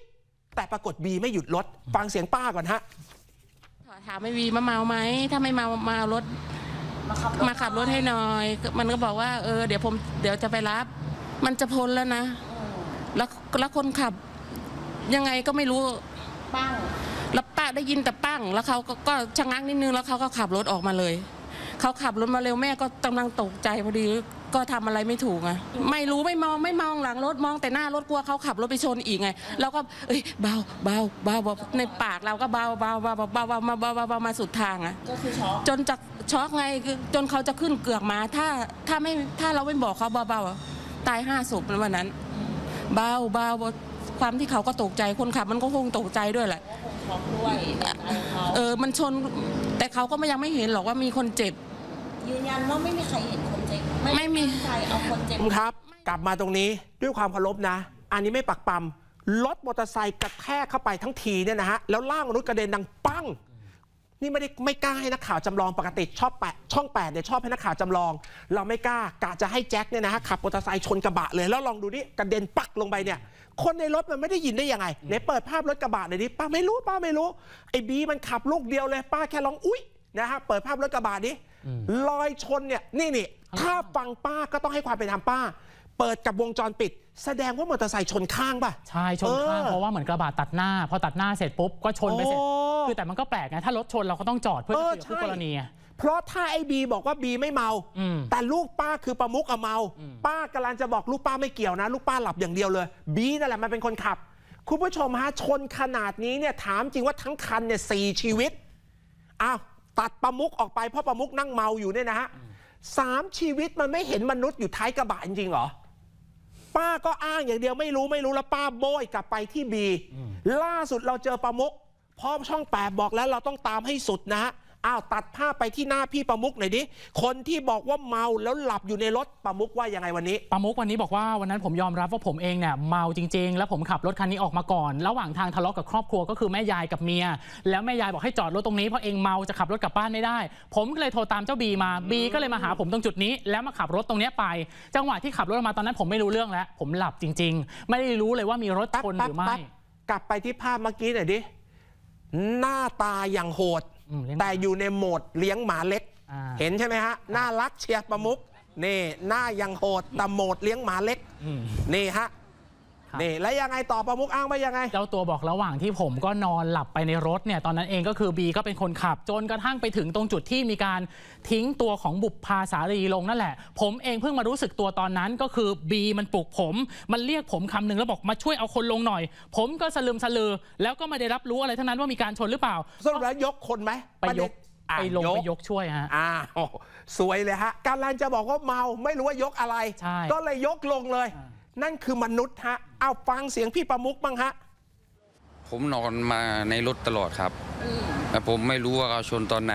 แต่ปรากฏบีไม่หยุดรถฟังเสียงป้าก่อนฮะถามไม่บีมาเมาไหมถ้าไม่เมามาเอารถมาขับรถให้หน่อยมันก็บอกว่าเออเดี๋ยวผมเดี๋ยวจะไปรับมันจะพ้นแล้วนะแล้วแล้วคนขับยังไงก็ไม่รู้ปั้งแล้วป้าได้ยินแต่ปั้งแล้วเขาก็ชะงักนิดนึงแล้วเขาก็ขับรถออกมาเลยเขาขับรถมาเร็วแม่ก็กำลังตกใจพอดีก็ทำอะไรไม่ถูกอ่ะไม่รู้ไม่มองไม่มองหลังรถมองแต่หน้ารถกลัวเขาขับรถไปชนอีกไงแล้วก็เอ้ยเบาเบาเบาในปากเราก็เบาเบาเบาเบาเบามาเบาเบามาสุดทางอ่ะก็คือช็อกจนจากช็อกไงจนเขาจะขึ้นเกือกมาถ้าถ้าไม่ถ้าเราไม่บอกเขาเบาเบาตายห้าศพวันนั้นเบาเบาความที่เขาก็ตกใจคนขับมันก็คงตกใจด้วยแหละช็อกด้วยเออมันชนแต่เขาก็ยังไม่เห็นหรอกว่ามีคนเจ็บยืนยันว่าไม่มีใครเห็นคนเจ็บไม่มีใครเอาคนเจ็บครับกลับมาตรงนี้ด้วยความเคารพนะอันนี้ไม่ปักปั๊มรถมอเตอร์ไซค์กระแทกเข้าไปทั้งทีเนี่ยนะฮะแล้วล่างรถกระเด็นดังปั้งนี่ไม่ได้ไม่กล้าให้นักข่าวจำลองปกติชอบแปะช่องแปดเนี่ยชอบให้นักข่าวจำลองเราไม่กล้ากะจะให้แจ็คเนี่ยนะฮะขับมอเตอร์ไซค์ชนกระบะเลยแล้วลองดูนี่กระเด็นปักลงไปเนี่ยคนในรถมันไม่ได้ยินได้ยังไงไหนเปิดภาพรถกระบะหน่อยดิป้าไม่รู้ป้าไม่รู้ไอ้บีมันขับลูกเดียวเลยป้าแค่ลองอุ๊ยนะฮะเปิดภาพรถกระบะดิรอยชนเนี่ยนี่นี่ถ้าฟังป้าก็ต้องให้ความเป็นธรรมป้าเปิดกับวงจรปิดแสดงว่ามอเตอร์ไซค์ชนข้างป่ะใช่ชนข้างเพราะว่าเหมือนกระบะตัดหน้าพอตัดหน้าเสร็จปุ๊บก็ชนไปเสร็จคือแต่มันก็แปลกไงถ้ารถชนเราก็ต้องจอดเพื่อจะคุยกับคู่กรณีเพราะถ้าไอ้บีบอกว่าบีไม่เมาแต่ลูกป้าคือประมุขอะเมาป้ากำลังจะบอกลูกป้าไม่เกี่ยวนะลูกป้าหลับอย่างเดียวเลยบีนั่นแหละมันเป็นคนขับคุณผู้ชมฮะชนขนาดนี้เนี่ยถามจริงว่าทั้งคันเนี่ยสี่ชีวิตอ้าวตัดประมุขออกไปเพราะประมุขนั่งเมาอยู่เนี่ยนะฮะสามชีวิตมันไม่เห็นมนุษย์อยู่ท้ายกระบะจริงๆเหรอป้าก็อ้างอย่างเดียวไม่รู้ไม่รู้แล้วป้าโบยกลับไปที่บีล่าสุดเราเจอประมุขพร้อมช่องแปดบอกแล้วเราต้องตามให้สุดนะฮะอ้าวตัดภาพไปที่หน้าพี่ประมุขหน่อยดิคนที่บอกว่าเมาแล้วหลับอยู่ในรถประมุขว่ายังไงวันนี้ประมุขวันนี้บอกว่าวันนั้นผมยอมรับว่าผมเองเนี่ยเมาจริงๆแล้วผมขับรถคันนี้ออกมาก่อนระหว่างทางทะเลาะกับครอบครัวก็คือแม่ยายกับเมียแล้วแม่ยายบอกให้จอดรถตรงนี้เพราะเองเมาจะขับรถกลับบ้านไม่ได้ผมก็เลยโทรตามเจ้าบีมาบีก็เลยมาหาผมตรงจุดนี้แล้วมาขับรถตรงนี้ไปจังหวะที่ขับรถมาตอนนั้นผมไม่รู้เรื่องแล้วผมหลับจริงๆไม่ได้รู้เลยว่ามีรถชนหรือไม่กลับไปที่ภาพเมื่อกี้หน่อยดิหน้าตาอย่างโหดแต่อยู่ในโหมดเลี้ยงหมาเล็กเห็นใช่ไหมฮะน่ารักเชียร์ประมุขนี่หน้ายังโหดแต่โหมดเลี้ยงหมาเล็กนี่ฮะนี่แล้วยังไงต่อประมุขอ้างว่ายังไงเจ้าตัวบอกระหว่างที่ผมก็นอนหลับไปในรถเนี่ยตอนนั้นเองก็คือบีก็เป็นคนขับจนกระทั่งไปถึงตรงจุดที่มีการทิ้งตัวของบุพภาสารีลงนั่นแหละผมเองเพิ่งมารู้สึกตัวตอนนั้นก็คือบีมันปลุกผมมันเรียกผมคำหนึ่งแล้วบอกมาช่วยเอาคนลงหน่อยผมก็สลืมสลือแล้วก็ไม่ได้รับรู้อะไรทั้งนั้นว่ามีการชนหรือเปล่าสรุปแล้วยกคนไหมไปยกไปลงไปยกช่วยฮะอ้าวสวยเลยฮะการันจะบอกว่าเมาไม่รู้ว่ายกอะไรก็เลยยกลงเลยนั่นคือมนุษย์ฮะเอาฟังเสียงพี่ประมุขบ้างฮะผมนอนมาในรถตลอดครับแต่ผมไม่รู้ว่าเขาชนตอนไหน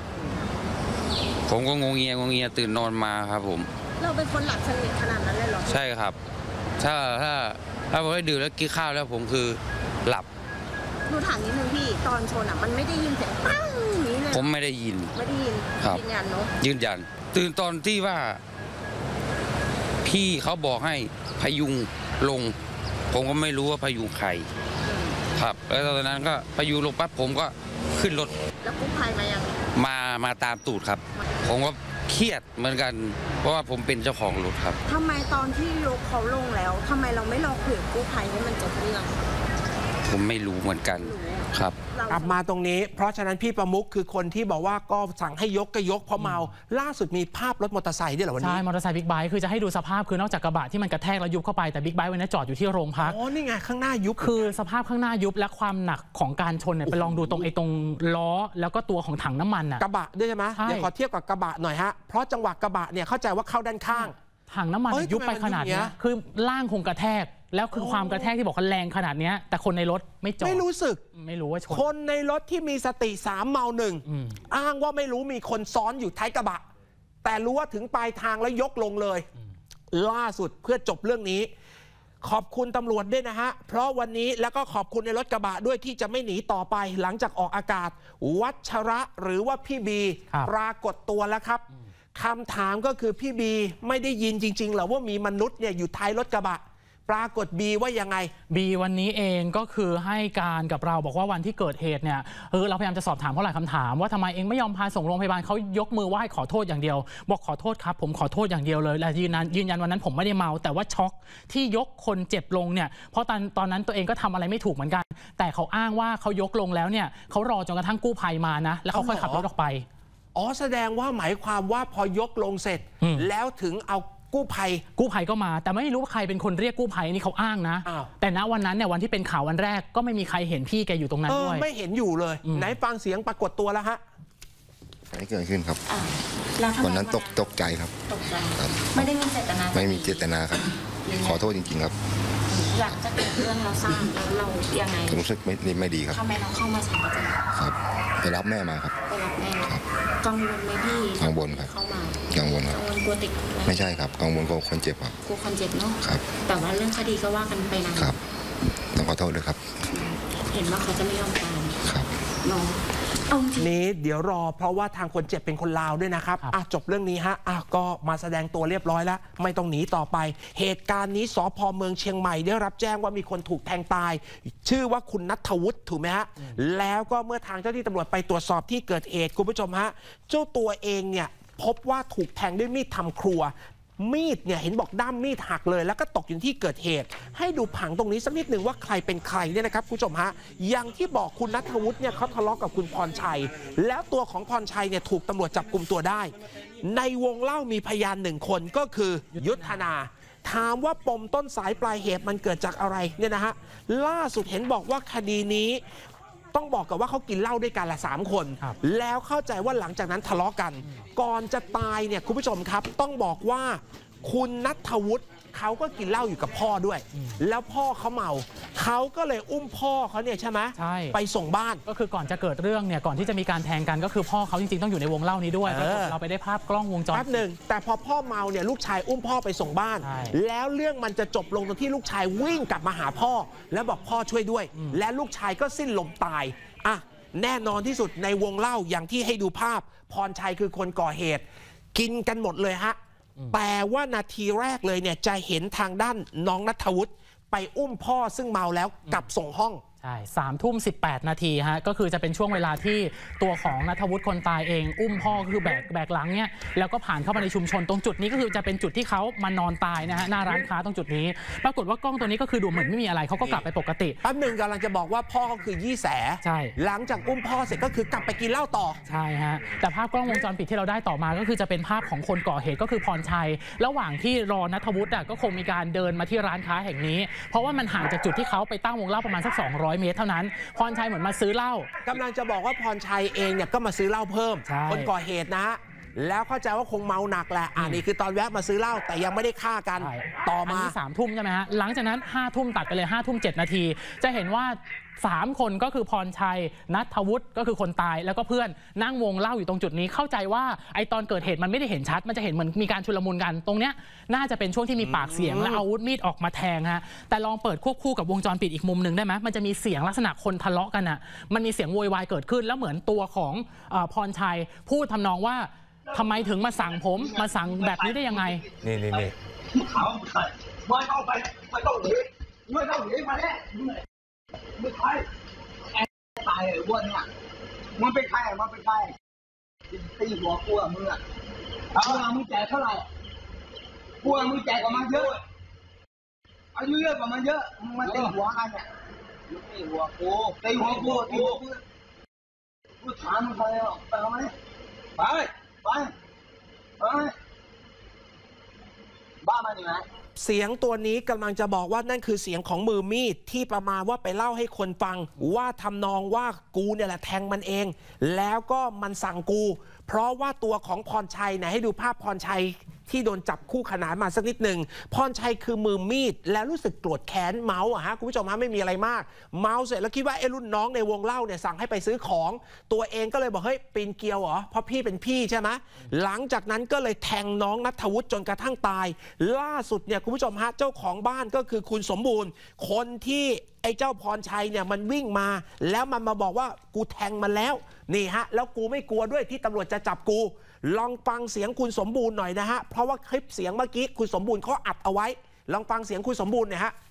ผมก็งงเงียงงเงียตื่นนอนมาครับผมเราเป็นคนหลับสนิทขนาดนั้นเลยเหรอใช่ครับถ้าถ้าถ้าผมได้ดื่มแล้วกินข้าวแล้วผมคือหลับดูถามนิดนึงพี่ตอนชนอ่ะมันไม่ได้ยินเสียงปั้งนี้เลยผมไม่ได้ยินไม่ได้ยินยืนยันเนาะยืนยันตื่นตอนที่ว่าพี่เขาบอกให้พยุงลงผมก็ไม่รู้ว่าพยุงใครครับแล้วตอนนั้นก็พยุงลงปั๊บผมก็ขึ้นรถแล้วกู้ภัยมายังมามาตามตูดครับผมก็เครียดเหมือนกันเพราะว่าผมเป็นเจ้าของรถครับทำไมตอนที่ยกเขาลงแล้วทำไมเราไม่รอคุยกับกู้ภัยให้มันจบเรื่องผมไม่รู้เหมือนกันครับกลับมาตรงนี้เพราะฉะนั้นพี่ประมุขคือคนที่บอกว่าก็สั่งให้ยกก็ยกเพราะเมาล่าสุดมีภาพรถมอเตอร์ไซค์ด้วยเหรอวันนี้ใช่มอเตอร์ไซค์บิ๊กไบค์คือจะให้ดูสภาพคือนอกจากกระบะที่มันกระแทกแล้วยุบเข้าไปแต่บิ๊กไบค์วันนี้จอดอยู่ที่โรงพักอ๋อนี่ไงข้างหน้ายุบคือสภาพข้างหน้ายุบและความหนักของการชนเนี่ยไปลองดูตรงไอ้ตรงล้อแล้วก็ตัวของถังน้ำมันอะกระบะด้วยใช่ไหมเดี๋ยวขอเทียบกับกระบะหน่อยฮะเพราะจังหวะกระบะเนี่ยเข้าใจว่าเข้าด้านข้างถังน้ำมันยุบไปขนาดนี้คือล่างคงกระแทกแล้วคือความกระแทกที่บอกว่าแรงขนาดนี้แต่คนในรถไม่จอดไม่รู้สึกไม่รู้ว่าชนคนในรถที่มีสติสามเมาหนึ่งอ้างว่าไม่รู้มีคนซ้อนอยู่ท้ายกระบะแต่รู้ว่าถึงปลายทางแล้วยกลงเลยล่าสุดเพื่อจบเรื่องนี้ขอบคุณตำรวจด้วยนะฮะเพราะวันนี้แล้วก็ขอบคุณในรถกระบะด้วยที่จะไม่หนีต่อไปหลังจากออกอากาศวัชระหรือว่าพี่บีปรากฏตัวแล้วครับคำถามก็คือพี่บีไม่ได้ยินจริงๆหรอว่ามีมนุษย์เนี่ยอยู่ท้ายรถกระบะปรากฏบีว่ายังไงบีวันนี้เองก็คือให้การกับเราบอกว่าวันที่เกิดเหตุเนี่ยเออเราพยายามจะสอบถามเขาหลายคำถามว่าทำไมเองไม่ยอมพาส่งโรงพยาบาลเขายกมือไหว้ขอโทษอย่างเดียวบอกขอโทษครับผมขอโทษอย่างเดียวเลยและยืนยันยืนยันวันนั้นผมไม่ได้เมาแต่ว่าช็อกที่ยกคนเจ็บลงเนี่ยเพราะตอนตอนนั้นตัวเองก็ทำอะไรไม่ถูกเหมือนกันแต่เขาอ้างว่าเขายกลงแล้วเนี่ยเขารอจนกระทั่งกู้ภัยมานะแล้วเขาค่อยขับรถออกไปอ๋อแสดงว่าหมายความว่าพอยกลงเสร็จแล้วถึงเอากู้ภัยกู้ภัยก็มาแต่ไม่รู้ว่าใครเป็นคนเรียกกู้ภัยนี่เขาอ้างนะแต่ณวันนั้นเนี่ยวันที่เป็นข่าววันแรกก็ไม่มีใครเห็นพี่แกอยู่ตรงนั้นด้วยไม่เห็นอยู่เลยไหนฟังเสียงปรากฏตัวแล้วฮะไม่เกิดขึ้นครับวันนั้นตกตกใจครับตกใจไม่ได้มีเจตนาไม่มีเจตนาครับขอโทษจริงๆครับหลังจากเกิดเรื่องเราทราบแล้วเรายังไงรู้สึกไม่ไม่ดีครับทำไมเราเข้ามาสอบครับไปรับแม่มาครับไปรับแม่กังวลไหมพี่กังวลครับเข้ามากังวลครับกังวลกลัวติดไม่ใช่ครับกังวลกลัวคนเจ็บครับกลัวคนเจ็บเนาะครับแต่ว่าเรื่องคดีก็ว่ากันไปนะครับต้องขอโทษด้วยครับเห็นว่าเขาจะไม่ยอมความครับน้องนี้เดี๋ยวรอเพราะว่าทางคนเจ็บเป็นคนลาวด้วยนะครับอ่ะจบเรื่องนี้ฮะอ่ะก็มาแสดงตัวเรียบร้อยแล้วไม่ต้องหนีต่อไปเหตุการณ์นี้สภ.เมืองเชียงใหม่ได้รับแจ้งว่ามีคนถูกแทงตายชื่อว่าคุณณัฐวุฒิถูกไหมฮะแล้วก็เมื่อทางเจ้าหน้าที่ตำรวจไปตรวจสอบที่เกิดเหตุคุณผู้ชมฮะเจ้าตัวเองเนี่ยพบว่าถูกแทงด้วยมีดทำครัวมีดเนี่ยเห็นบอกด้ามมีดหักเลยแล้วก็ตกอยู่ที่เกิดเหตุให้ดูผังตรงนี้สักนิดหนึ่งว่าใครเป็นใครเนี่ยนะครับคุณผู้ชมฮะอย่างที่บอกคุณณัฐวุฒิเนี่ยเขาทะเลาะกับคุณพรชัยแล้วตัวของพรชัยเนี่ยถูกตำรวจจับกุมตัวได้ในวงเล่ามีพยานหนึ่งคนก็คือยุทธนาถามว่าปมต้นสายปลายเหตุมันเกิดจากอะไรเนี่ยนะฮะล่าสุดเห็นบอกว่าคดีนี้ต้องบอกกันว่าเขากินเหล้าด้วยกันละสามคนแล้วเข้าใจว่าหลังจากนั้นทะเลาะกันก่อนจะตายเนี่ยคุณผู้ชมครับต้องบอกว่าคุณณัฐวุฒิเขาก็กินเหล้าอยู่กับพ่อด้วยแล้วพ่อเขาเมาเขาก็เลยอุ้มพ่อเขาเนี่ยใช่ไหมใช่ไปส่งบ้านก็คือก่อนจะเกิดเรื่องเนี่ยก่อนที่จะมีการแทงกันก็คือพ่อเขาจริงๆต้องอยู่ในวงเล่านี้ด้วยเราไปได้ภาพกล้องวงจรแป๊บหนึ่งแต่พอพ่อเมาเนี่ยลูกชายอุ้มพ่อไปส่งบ้านแล้วเรื่องมันจะจบลงตรงที่ลูกชายวิ่งกลับมาหาพ่อแล้วบอกพ่อช่วยด้วยและลูกชายก็สิ้นลมตายอ่ะแน่นอนที่สุดในวงเล่าอย่างที่ให้ดูภาพพรชัยคือคนก่อเหตุกินกันหมดเลยฮะแต่ว่านาทีแรกเลยเนี่ยจะเห็นทางด้านน้องณัฐวุฒิไปอุ้มพ่อซึ่งเมาแล้วกลับส่งห้องใช่สามทุ่มสิบแปดนาทีฮะก็คือจะเป็นช่วงเวลาที่ตัวของณัฐวุฒิคนตายเองอุ้มพ่อคือแบกแบกหลังเนี่ยแล้วก็ผ่านเข้ามาในชุมชนตรงจุดนี้ก็คือจะเป็นจุดที่เขามานอนตายนะฮะหน้าร้านค้าตรงจุดนี้ปรากฏว่ากล้องตัวนี้ก็คือดูเหมือนไม่มีอะไรเขาก็กลับไปปกติแป๊บหนึ่งกำลังจะบอกว่าพ่อก็คือยี่แสใช่หลังจากอุ้มพ่อเสร็จก็คือกลับไปกินเหล้าต่อใช่ฮะแต่ภาพกล้องวงจรปิดที่เราได้ต่อมาก็คือจะเป็นภาพของคนก่อเหตุก็คือพรชัยระหว่างที่รอณัฐวุฒิอ่ะก็คงมีการเดินมาที่ร้านค้าแห่งนี้เพราะว่ามันห่างจากจุดที่เขาไปตั้งวงเล่าประมาณสักสองร้อยเมตรเท่านั้นพรชัยเหมือนมาซื้อเหล้ากำลังจะบอกว่าพรชัยเองเนี่ยก็มาซื้อเหล้าเพิ่มคนก่อเหตุนะแล้วเข้าใจว่าคงเมาหนักแหละอันนี้คือตอนแวะมาซื้อเหล้าแต่ยังไม่ได้ฆ่ากันต่อมาสามทุ่มใช่ไหมฮะหลังจากนั้นห้าทุ่มตัดไปเลยห้าทุ่มเจ็ดนาทีจะเห็นว่าสามคนก็คือพรชัยณัฐวุฒิก็คือคนตายแล้วก็เพื่อนนั่งวงเล่าอยู่ตรงจุดนี้เข้าใจว่าไอตอนเกิดเหตุมันไม่ได้เห็นชัดมันจะเห็นเหมือนมีการชุลมุนกันตรงเนี้ยน่าจะเป็นช่วงที่มีปากเสียงและอาวุธมีดออกมาแทงฮะแต่ลองเปิดควบคู่กับวงจรปิดอีกมุมหนึ่งได้ไหมมันจะมีเสียงลักษณะคนทะเลาะกันอ่ะมันมีเสียงโวยวายเกิดขึ้นแล้วเหมือนตัวของพรชัยพูดทำนองว่าทำไมถึงมาสั่งผมมาสั่งแบบนี้ได้ยังไงนี่นี่นี่เขาไม่เข้าไปไม่ต้องหนีไม่ต้องหนีมาแล้วไม่ใช่ตายไอ้อ้วนเนี่ยมันเป็นใครมันเป็นใครตีหัวกูอะมึงอะเอาละมึงแจกเท่าไหร่กูอะมึงแจกกว่ามันเยอะอายุเยอะกว่ามันเยอะมึงมาตีหัวกันเนี่ยตีหัวกูตีหัวกูตีหัวกูกูถามมึงไปแล้วไปทำไมไปไปไปบ้ามันอยู่ไหนเสียงตัวนี้กำลังจะบอกว่านั่นคือเสียงของมือมีดที่ประมาณว่าไปเล่าให้คนฟังว่าทำนองว่ากูเนี่ยแหละแทงมันเองแล้วก็มันสั่งกูเพราะว่าตัวของพรชัยเนี่ยให้ดูภาพพรชัยที่โดนจับคู่ขนานมาสักนิดหนึ่งพรชัยคือมือมีดแล้วรู้สึกโกรธแค้นเมาอะฮะคุณผู้ชมฮะไม่มีอะไรมากเมาเสร็จแล้วคิดว่าไอ้รุ่นน้องในวงเล่าเนี่ยสั่งให้ไปซื้อของตัวเองก็เลยบอกเฮ้ยปีนเกลียวเหรอเพราะพี่เป็นพี่ใช่ไหมหลังจากนั้นก็เลยแทงน้องณัฐวุฒิจนกระทั่งตายล่าสุดเนี่ยคุณผู้ชมฮะเจ้าของบ้านก็คือคุณสมบูรณ์คนที่ไอ้เจ้าพรชัยเนี่ยมันวิ่งมาแล้วมันมาบอกว่ากูแทงมันแล้วนี่ฮะแล้วกูไม่กลัวด้วยที่ตำรวจจะจับกูลองฟังเสียงคุณสมบูรณ์หน่อยนะฮะเพราะว่าคลิปเสียงเมื่อกี้คุณสมบูรณ์เขาอัดเอาไว้ลองฟังเสียงคุณสมบูรณ์หน่อยฮะ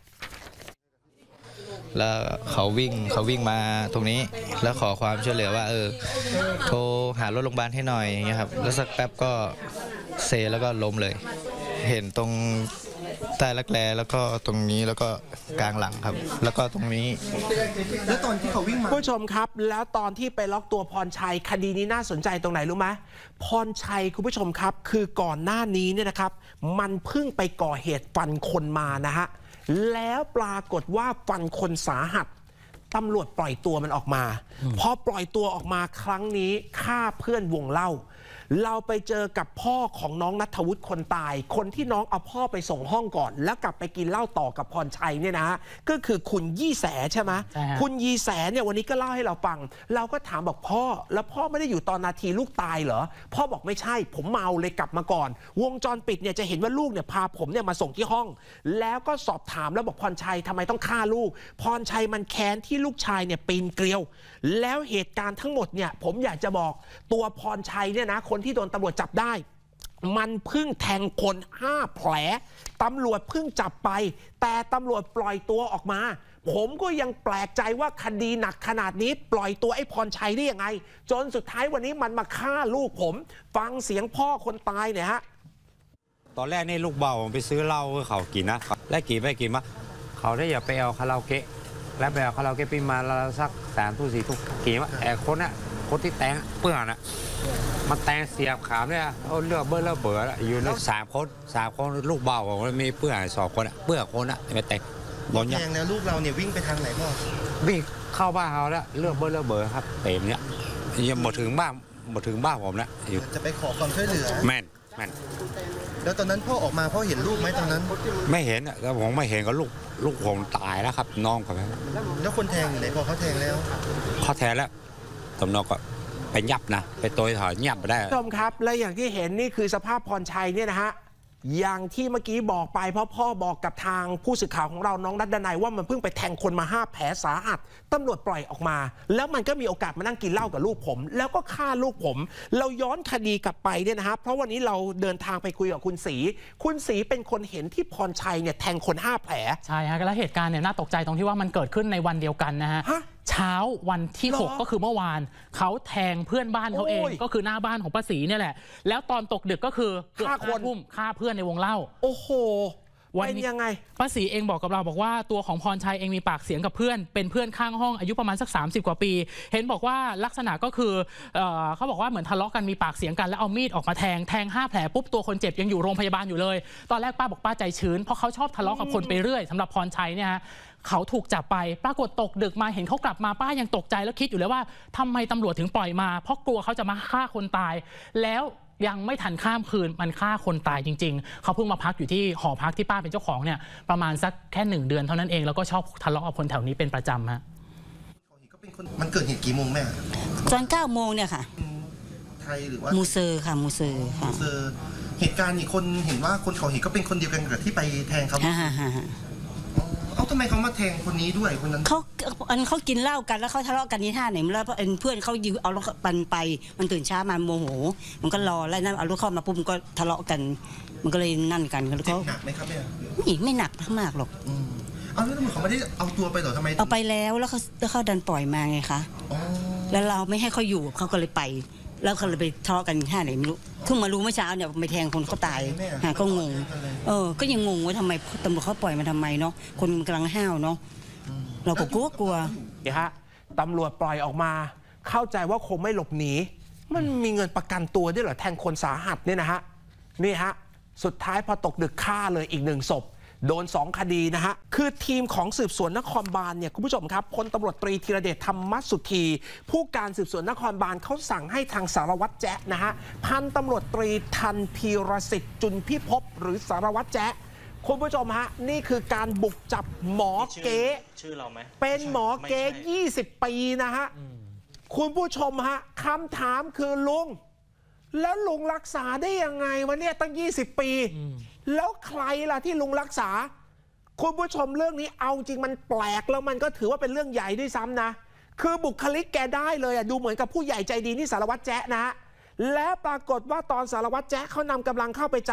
แล้วเขาวิ่งเขาวิ่งมาตรงนี้แล้วขอความช่วยเหลือว่าเออโทรหารถโรงพยาบาลให้หน่อยอย่างเงี้ยครับแล้วสักแป๊บก็เซแล้วก็ล้มเลย เห็นตรงใต้รักแร้แล้วก็ตรงนี้แล้วก็กลางหลังครับแล้วก็ตรงนี้แล้วตอนที่เขาวิ่งมาผู้ชมครับแล้วตอนที่ไปล็อกตัวพรชัยคดีนี้น่าสนใจตรงไหนรู้ไหมพรชัยคุณผู้ชมครับคือก่อนหน้านี้เนี่ยนะครับมันเพิ่งไปก่อเหตุฟันคนมานะฮะแล้วปรากฏว่าฟันคนสาหัสตำรวจปล่อยตัวมันออกมาพอปล่อยตัวออกมาครั้งนี้ฆ่าเพื่อนวงเล่าเราไปเจอกับพ่อของน้องณัฐวุฒิคนตายคนที่น้องเอาพ่อไปส่งห้องก่อนแล้วกลับไปกินเหล้าต่อกับพรชัยเนี่ยนะก็คือคุณยี่แสใช่ไหมคุณยี่แสเนี่ยวันนี้ก็เล่าให้เราฟังเราก็ถามบอกพ่อแล้วพ่อไม่ได้อยู่ตอนนาทีลูกตายเหรอพ่อบอกไม่ใช่ผมเมาเลยกลับมาก่อนวงจรปิดเนี่ยจะเห็นว่าลูกเนี่ยพาผมเนี่ยมาส่งที่ห้องแล้วก็สอบถามแล้วบอกพรชัยทำไมต้องฆ่าลูกพรชัยมันแค้นที่ลูกชายเนี่ยปีนเกลียวแล้วเหตุการณ์ทั้งหมดเนี่ยผมอยากจะบอกตัวพรชัยเนี่ยนะคนที่โดนตำรวจจับได้มันเพิ่งแทงคนห้าแผลตำรวจเพิ่งจับไปแต่ตำรวจปล่อยตัวออกมาผมก็ยังแปลกใจว่าคดีหนักขนาดนี้ปล่อยตัวไอ้พรชัยได้ยังไงจนสุดท้ายวันนี้มันมาฆ่าลูกผมฟังเสียงพ่อคนตายเนี่ยฮะตอนแรกนี่ลูกเบาผมไปซื้อเหล้าให้เขากินนะแล้วกินไปกินมาเขาได้อย่าไปเอาคาราโอเกะแล้วไปเอาคาราโอเกะปีมาละสักสามทุ่มสี่ทุ่มกินว่าแอบคนน่ะคนที่แต่งเปื่อนอ่ะมันแต่งเสียบขามเนี่ยเอาเลือกเบอร์เลือกเบอร์อยู่ในสามคนสามคนลูกเบาผมมีเปื่อนสองคนอ่ะเปื่อนคนอ่ะไม่แต่งบอลยังแล้วลูกเราเนี่ยวิ่งไปทางไหนพ่อวิ่งเข้าบ้านเขาแล้วเลือกเบอร์เลือกเบอร์ครับเต็มเนี่ยยังหมดถึงบ้านหมดถึงบ้านผมแล้วอยู่จะไปขอความช่วยเหลือแม่นแม่นแล้วตอนนั้นพ่อออกมาพ่อเห็นลูกไหมตอนนั้นไม่เห็นอ่ะแล้วผมไม่เห็นก็ลูกลูกผมตายแล้วครับน้องเขาแล้วคนแทงอยู่ไหนพอเขาแทงแล้วเขาแทงแล้วตำรวจก็ไปยับนะไปตัวถอยยับไปได้ชมครับและอย่างที่เห็นนี่คือสภาพพรชัยเนี่ยนะฮะอย่างที่เมื่อกี้บอกไปเพราะพ่อบอกกับทางผู้สื่อข่าวของเราน้องนัดดนัยว่ามันเพิ่งไปแทงคนมาห้าแผลสาหัสตำรวจปล่อยออกมาแล้วมันก็มีโอกาสมานั่งกินเหล้ากับลูกผมแล้วก็ฆ่าลูกผมเราย้อนคดีกลับไปเนี่ยนะฮะเพราะวันนี้เราเดินทางไปคุยกับคุณศรีคุณศรีเป็นคนเห็นที่พรชัยเนี่ยแทงคนห้าแผลใช่ฮะแล้วเหตุการณ์เนี่ยน่าตกใจตรงที่ว่ามันเกิดขึ้นในวันเดียวกันนะฮะเช้าวันที่หกก็คือเมื่อวานเขาแทงเพื่อนบ้านเขาเองก็คือหน้าบ้านของป้าศรีเนี่ยแหละแล้วตอนตกดึกก็คือฆ่าคนทุ่มฆ่าเพื่อนในวงเล่าโอ้โหวันนี้ยังไงป้าศรีเองบอกกับเราบอกว่าตัวของพรชัยเองมีปากเสียงกับเพื่อนเป็นเพื่อนข้างห้องอายุประมาณสักสามสิบกว่าปีเห็นบอกว่าลักษณะก็คือเอ่อเขาบอกว่าเหมือนทะเลาะกันมีปากเสียงกันแล้วเอามีดออกมาแทงแทงห้าแผลปุ๊บตัวคนเจ็บยังอยู่โรงพยาบาลอยู่เลยตอนแรกป้าบอกป้าใจชื้นเพราะเขาชอบทะเลาะกับคนไปเรื่อยสำหรับพรชัยเนี่ยฮะเขาถูกจับไปปรากฏตกดึกมาเห็นเขากลับมาป้ายังตกใจแล้วคิดอยู่เลยว่าทำไมตำรวจถึงปล่อยมาเพราะกลัวเขาจะมาฆ่าคนตายแล้วยังไม่ทันข้ามคืนมันฆ่าคนตายจริงๆเขาเพิ่งมาพักอยู่ที่หอพักที่ป้าเป็นเจ้าของเนี่ยประมาณสักแค่หนึ่งเดือนเท่านั้นเองแล้วก็ชอบทะเลาะกับคนแถวนี้เป็นประจำฮะมันเกิดเหตุกี่โมงแม่ตอนเก้าโมงเนี่ยค่ะไทยหรือว่ามูเซอร์ค่ะมูเซอร์ค่ะเหตุการณ์นี่คนเห็นว่าคนก่อเหตุก็เป็นคนเดียวกันกับที่ไปแทงเขาเอาทำไมเขามาแทงคนนี้ด้วยคนนั้นเขาอันเขากินเหล้ากันแล้วเขาทะเลาะกันนี่ท่าไหนแล้วเพื่อนเขายืมเอารถปันไปมันตื่นเช้ามาโมโหมันก็รอแล้วนั่นเอารถเข้ามาปุ๊บมันก็ทะเลาะกันมันก็เลยนั่นกันแล้วเขาหนักไหมครับเนี่ยไม่ไม่หนักมากหรอกเอาแล้วเขาไม่ได้เอาตัวไปหรอทำไมเอาไปแล้วแล้วเขาแล้วเขาดันปล่อยมาไงคะแล้วเราไม่ให้เขาอยู่เขาก็เลยไปแล้วเขาเลยไปทะเลาะกันท่าไหนไม่รู้เพิ่งมารู้เมื่อเช้าเนี่ยไปแทงคนเขาตายหาก็งงเออก็ยังงงว่าทำไมตำรวจเขาปล่อยมาทำไมเนาะคนมันกำลังห้าวเนาะเราก็กลัวกลัวเดี๋ยวฮะตำรวจปล่อยออกมาเข้าใจว่าคงไม่หลบหนีมันมีเงินประกันตัวด้วยเหรอแทงคนสาหัสเนี่ยนะฮะนี่ฮะสุดท้ายพอตกดึกฆ่าเลยอีกหนึ่งศพโดนสองคดีนะฮะคือทีมของสืบสวนนครบาลเนี่ยคุณผู้ชมครับพลตำรวจตรีธีรเดชธรรมสุธีผู้การสืบสวนนครบาลเขาสั่งให้ทางสารวัตรแจ๊ะนะฮะพันตำรวจตรีทันพีรสิทธิ์จุนพิภพหรือสารวัตรแจ๊ะคุณผู้ชมฮะนี่คือการบุกจับหมอเก๋ชื่อเราไหมเป็นหมอเก๋ยี่สิบปีนะฮะคุณผู้ชมฮะคำถามคือลุงแล้วลุงรักษาได้ยังไงวะเนี่ยตั้งยี่สิบปีแล้วใครล่ะที่ลุงรักษาคุณผู้ชมเรื่องนี้เอาจริงมันแปลกแล้วมันก็ถือว่าเป็นเรื่องใหญ่ด้วยซ้ำนะคือบุคลิกแกได้เลยอ่ะดูเหมือนกับผู้ใหญ่ใจดีนี่สารวัตรแจ๊ะนะแล้วปรากฏว่าตอนสารวัตรแจ๊ะเขานำกำลังเข้าไปจับ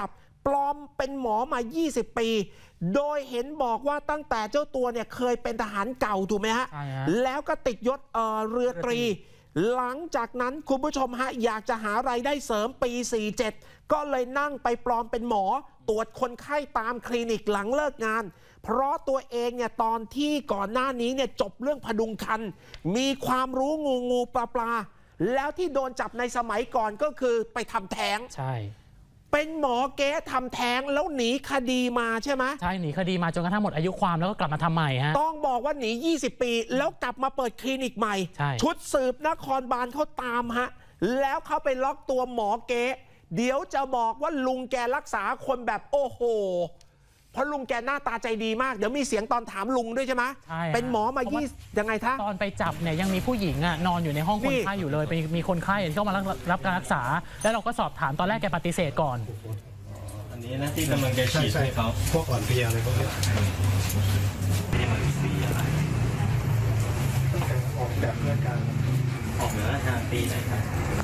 ปลอมเป็นหมอมายี่สิบปีโดยเห็นบอกว่าตั้งแต่เจ้าตัวเนี่ยเคยเป็นทหารเก่าถูกไหมฮะแล้วก็ติดยศเอ่อเรือตรีหลังจากนั้นคุณผู้ชมฮะอยากจะหารายได้เสริมปีสี่สิบเจ็ดก็เลยนั่งไปปลอมเป็นหมอตรวจคนไข้ตามคลินิกหลังเลิกงานเพราะตัวเองเนี่ยตอนที่ก่อนหน้านี้เนี่ยจบเรื่องพดุงครรภ์มีความรู้งูงูปลาปลาแล้วที่โดนจับในสมัยก่อนก็คือไปทำแท้งใช่เป็นหมอเก๊ทำแท้งแล้วหนีคดีมาใช่ไหมใช่หนีคดีมาจนกระทั่งหมดอายุความแล้วก็กลับมาทำใหม่ฮะต้องบอกว่าหนียี่สิบปีแล้วกลับมาเปิดคลินิกใหม่ชุดสืบนครบาลเขาตามฮะแล้วเขาไปล็อกตัวหมอเก๊เดี๋ยวจะบอกว่าลุงแกรักษาคนแบบโอ้โหเพราะลุงแกหน้าตาใจดีมากเดี๋ยวมีเสียงตอนถามลุงด้วยใช่ไหมใช่เป็นหมอมายี่ยังไงท่าตอนไปจับเนี่ยยังมีผู้หญิงอ่ะนอนอยู่ในห้องคนไข้อยู่เลยเป็นมีคนไข้ที่เข้ามารับการรักษาแล้วเราก็สอบถามตอนแรกแกปฏิเสธก่อนอันนี้นะที่กำลังจะฉีดให้เขาพวกอ่อนเพลียอะไรพวกนี้นี่มันสีอะไรออกแบบเพื่อการออกเหนือราชการปีไหนครับ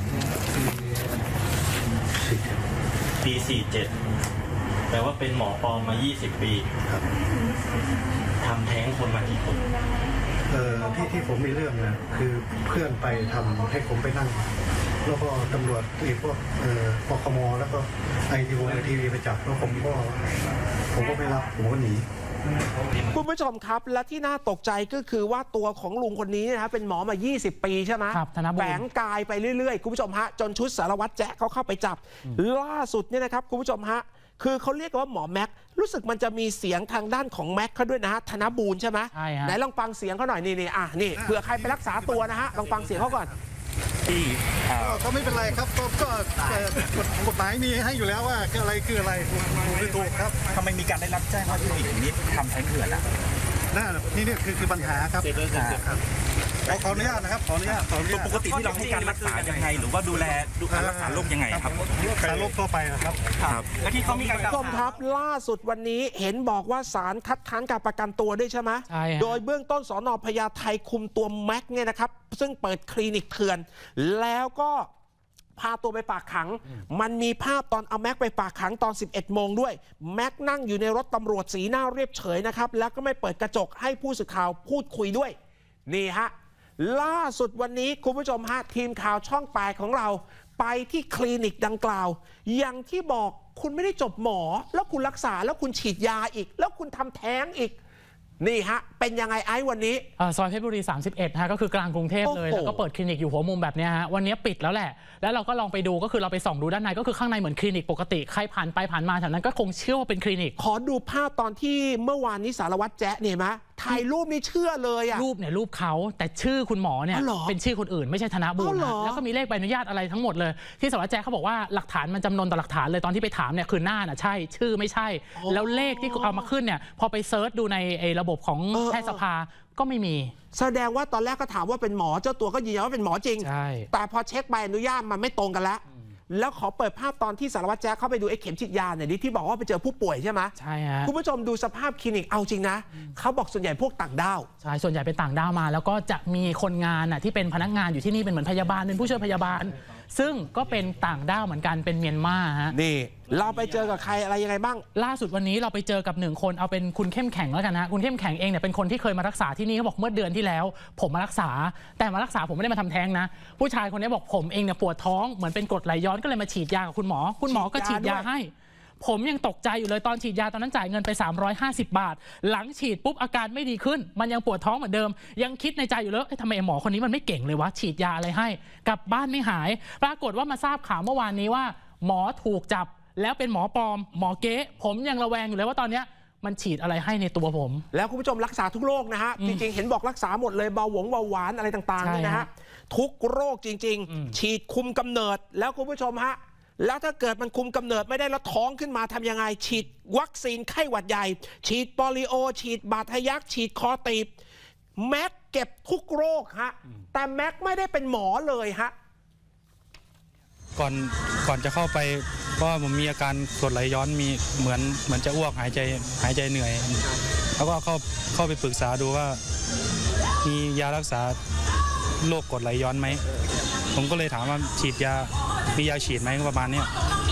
ปีสี่เจ็ดแปลว่าเป็นหมอปลอมมายี่สิบปีครับทำแท้งคนมากี่คนเอ่อที่ที่ผมมีเรื่องนะคือเพื่อนไปทำให้ผมไปนั่งแล้วก็ตำรวจไอ้พวกเอ่อปคมแล้วก็ไอทีวีไอทีวีไปจับแล้วผมก็ผมก็ไม่รับผมก็หนีคุณผู้ชมครับและที่น่าตกใจก็คือว่าตัวของลุงคนนี้นะเป็นหมอมายี่สิบปีใช่ไหมแฝงกายไปเรื่อยๆคุณผู้ชมฮะจนชุดสารวัตรแจ๊เขาเข้าไปจับล่าสุดเนี่ยนะครับคุณผู้ชมฮะคือเขาเรียกว่าหมอแม็กรู้สึกมันจะมีเสียงทางด้านของแม็กเขาด้วยนะฮะธนบูรณ์ใช่ไหมใช่ฮะไหนลองฟังเสียงเขาหน่อยนี่นี่อ่ะนี่เผื่อใครไปรักษาตัวนะฮะลองฟังเสียงเขาก่อนก็ไม่เป็นไรครับก็ก็กฎหมายมีให้อยู่แล้วว่าอะไรคืออะไรถูกถูกครับทำไมมีการได้รับแจ้งว่าที่อีกนิดทำแท้งเถื่อนอ่ะนั่นนี่นี่คือคือปัญหาครับขออนุญาตนะครับขออนุญาตปกติที่เราให้การรักษายังไงหรือว่าดูแลดูการรักษาโรคยังไงครับรักษาโรคทั่วไปนะครับครับแล้วที่เขามีการกรมทัพล่าสุดวันนี้เห็นบอกว่าศาลคัดค้านการประกันตัวด้วยใช่ไหมใช่โดยเบื้องต้นสน.พญาไทคุมตัวแม็กเนี่ยนะครับซึ่งเปิดคลินิกเถื่อนแล้วก็พาตัวไปฝากขังมันมีภาพตอนเอาแม็กไปฝากขังตอนสิบเอ็ดโมงด้วยแม็กนั่งอยู่ในรถตำรวจสีหน้าเรียบเฉยนะครับแล้วก็ไม่เปิดกระจกให้ผู้สื่อข่าวพูดคุยด้วยนี่ฮะล่าสุดวันนี้คุณผู้ชมฮะทีมข่าวช่องแปดของเราไปที่คลินิกดังกล่าวอย่างที่บอกคุณไม่ได้จบหมอแล้วคุณรักษาแล้วคุณฉีดยาอีกแล้วคุณทำแท้งอีกนี่ฮะเป็นยังไงไอ้วันนี้ซอยเพชรบุรีสามสิบเอ็ดฮะก็คือกลางกรุงเทพเลยแล้วก็เปิดคลินิกอยู่หัวมุมแบบนี้ฮะวันนี้ปิดแล้วแหละแล้วเราก็ลองไปดูก็คือเราไปส่องดูด้านในก็คือข้างในเหมือนคลินิกปกติใครผ่านไปผ่านมาแถวนั้นก็คงเชื่อว่าเป็นคลินิกขอดูภาพตอนที่เมื่อวานนี้สารวัตรแจ๊เนี่ยมั้ยถ่ายรูปนี่เชื่อเลยอะรูปเนี่ยรูปเขาแต่ชื่อคุณหมอเนี่ยเป็นชื่อคนอื่นไม่ใช่ธนบูรณ์แล้วก็มีเลขใบอนุญาตอะไรทั้งหมดเลยที่สารวัตรแจ๊เขาบอกว่าหลักฐานมันจำนวนต่อหลักฐานเลยตอนที่ไปถามเนี่ยคือหน้าน่ะใช่ชื่อไม่ใช่แล้วเลขที่เอามาขึ้นเนี่ยพอไปเซิร์ชดูในระบบของแพทยสภาก็ไม่มีแสดงว่าตอนแรกก็ถามว่าเป็นหมอเจ้าตัวก็ยืนยันว่าเป็นหมอจริงแต่พอเช็คใบอนุญาตมันไม่ตรงกันแล้วแล้วขอเปิดภาพตอนที่สารวัตรแจ๊คเข้าไปดูไอ้เข็มฉีดยาเนี่ยที่บอกว่าไปเจอผู้ป่วยใช่ไหมใช่ฮะคุณผู้ชมดูสภาพคลินิกเอาจริงนะเขาบอกส่วนใหญ่พวกต่างด้าวใช่ส่วนใหญ่เป็นต่างด้าวมาแล้วก็จะมีคนงานน่ะที่เป็นพนักงานอยู่ที่นี่เป็นเหมือนพยาบาลเป็นผู้ช่วยพยาบาลซึ่งก็เป็นต่างด้าวเหมือนกันเป็นเมียนมาฮะนี่เราไปเจอกับใครอะไรยังไงบ้างล่าสุดวันนี้เราไปเจอกับหนึ่งคนเอาเป็นคุณเข้มแข็งแล้วกันนะคุณเข้มแข็งเองเนี่ยเป็นคนที่เคยมารักษาที่นี่เขาบอกเมื่อเดือนที่แล้วผมมารักษาแต่มารักษาผมไม่ได้มาทำแท้งนะผู้ชายคนนี้บอกผมเองเนี่ยปวดท้องเหมือนเป็นกรดไหลย้อนก็เลยมาฉีดยากับคุณหมอคุณหมอก็ฉีดยาให้ผมยังตกใจอยู่เลยตอนฉีดยาตอนนั้นจ่ายเงินไปสามร้อยห้าสิบบาทหลังฉีดปุ๊บอาการไม่ดีขึ้นมันยังปวดท้องเหมือนเดิมยังคิดในใจอยู่เลยทำไมหมอคนนี้มันไม่เก่งเลยวะฉีดยาอะไรให้กลับบ้านไม่หายปรากฏว่ามาทราบข่าวเมื่อวานนี้ว่าหมอถูกจับแล้วเป็นหมอปลอมหมอเก๊ผมยังระแวงอยู่เลยว่าตอนนี้มันฉีดอะไรให้ในตัวผมแล้วคุณผู้ชมรักษาทุกโรคนะฮะจริงๆเห็นบอกรักษาหมดเลยเบาหวงเบาหวานอะไรต่างๆนี่นะฮะทุกโรคจริงๆฉีดคุมกำเนิดแล้วคุณผู้ชมฮะแล้วถ้าเกิดมันคุมกำเนิดไม่ได้แล้วท้องขึ้นมาทำยังไงฉีดวัคซีนไข้หวัดใหญ่ฉีดโปลิโอฉีดบาดทะยักฉีดคอตีบแม็กเก็บทุกโรคฮะแต่แม็กไม่ได้เป็นหมอเลยฮะก่อนก่อนจะเข้าไปเพราะผมมีอาการกรดไหลย้อนมีเหมือนเหมือนจะอ้วกหายใจหายใจเหนื่อยแล้วก็เข้าเข้าไปปรึกษาดูว่ามียารักษาโรคกรดไหลย้อนไหมผมก็เลยถามว่าฉีดยามียาฉีดไหมประมาณนี้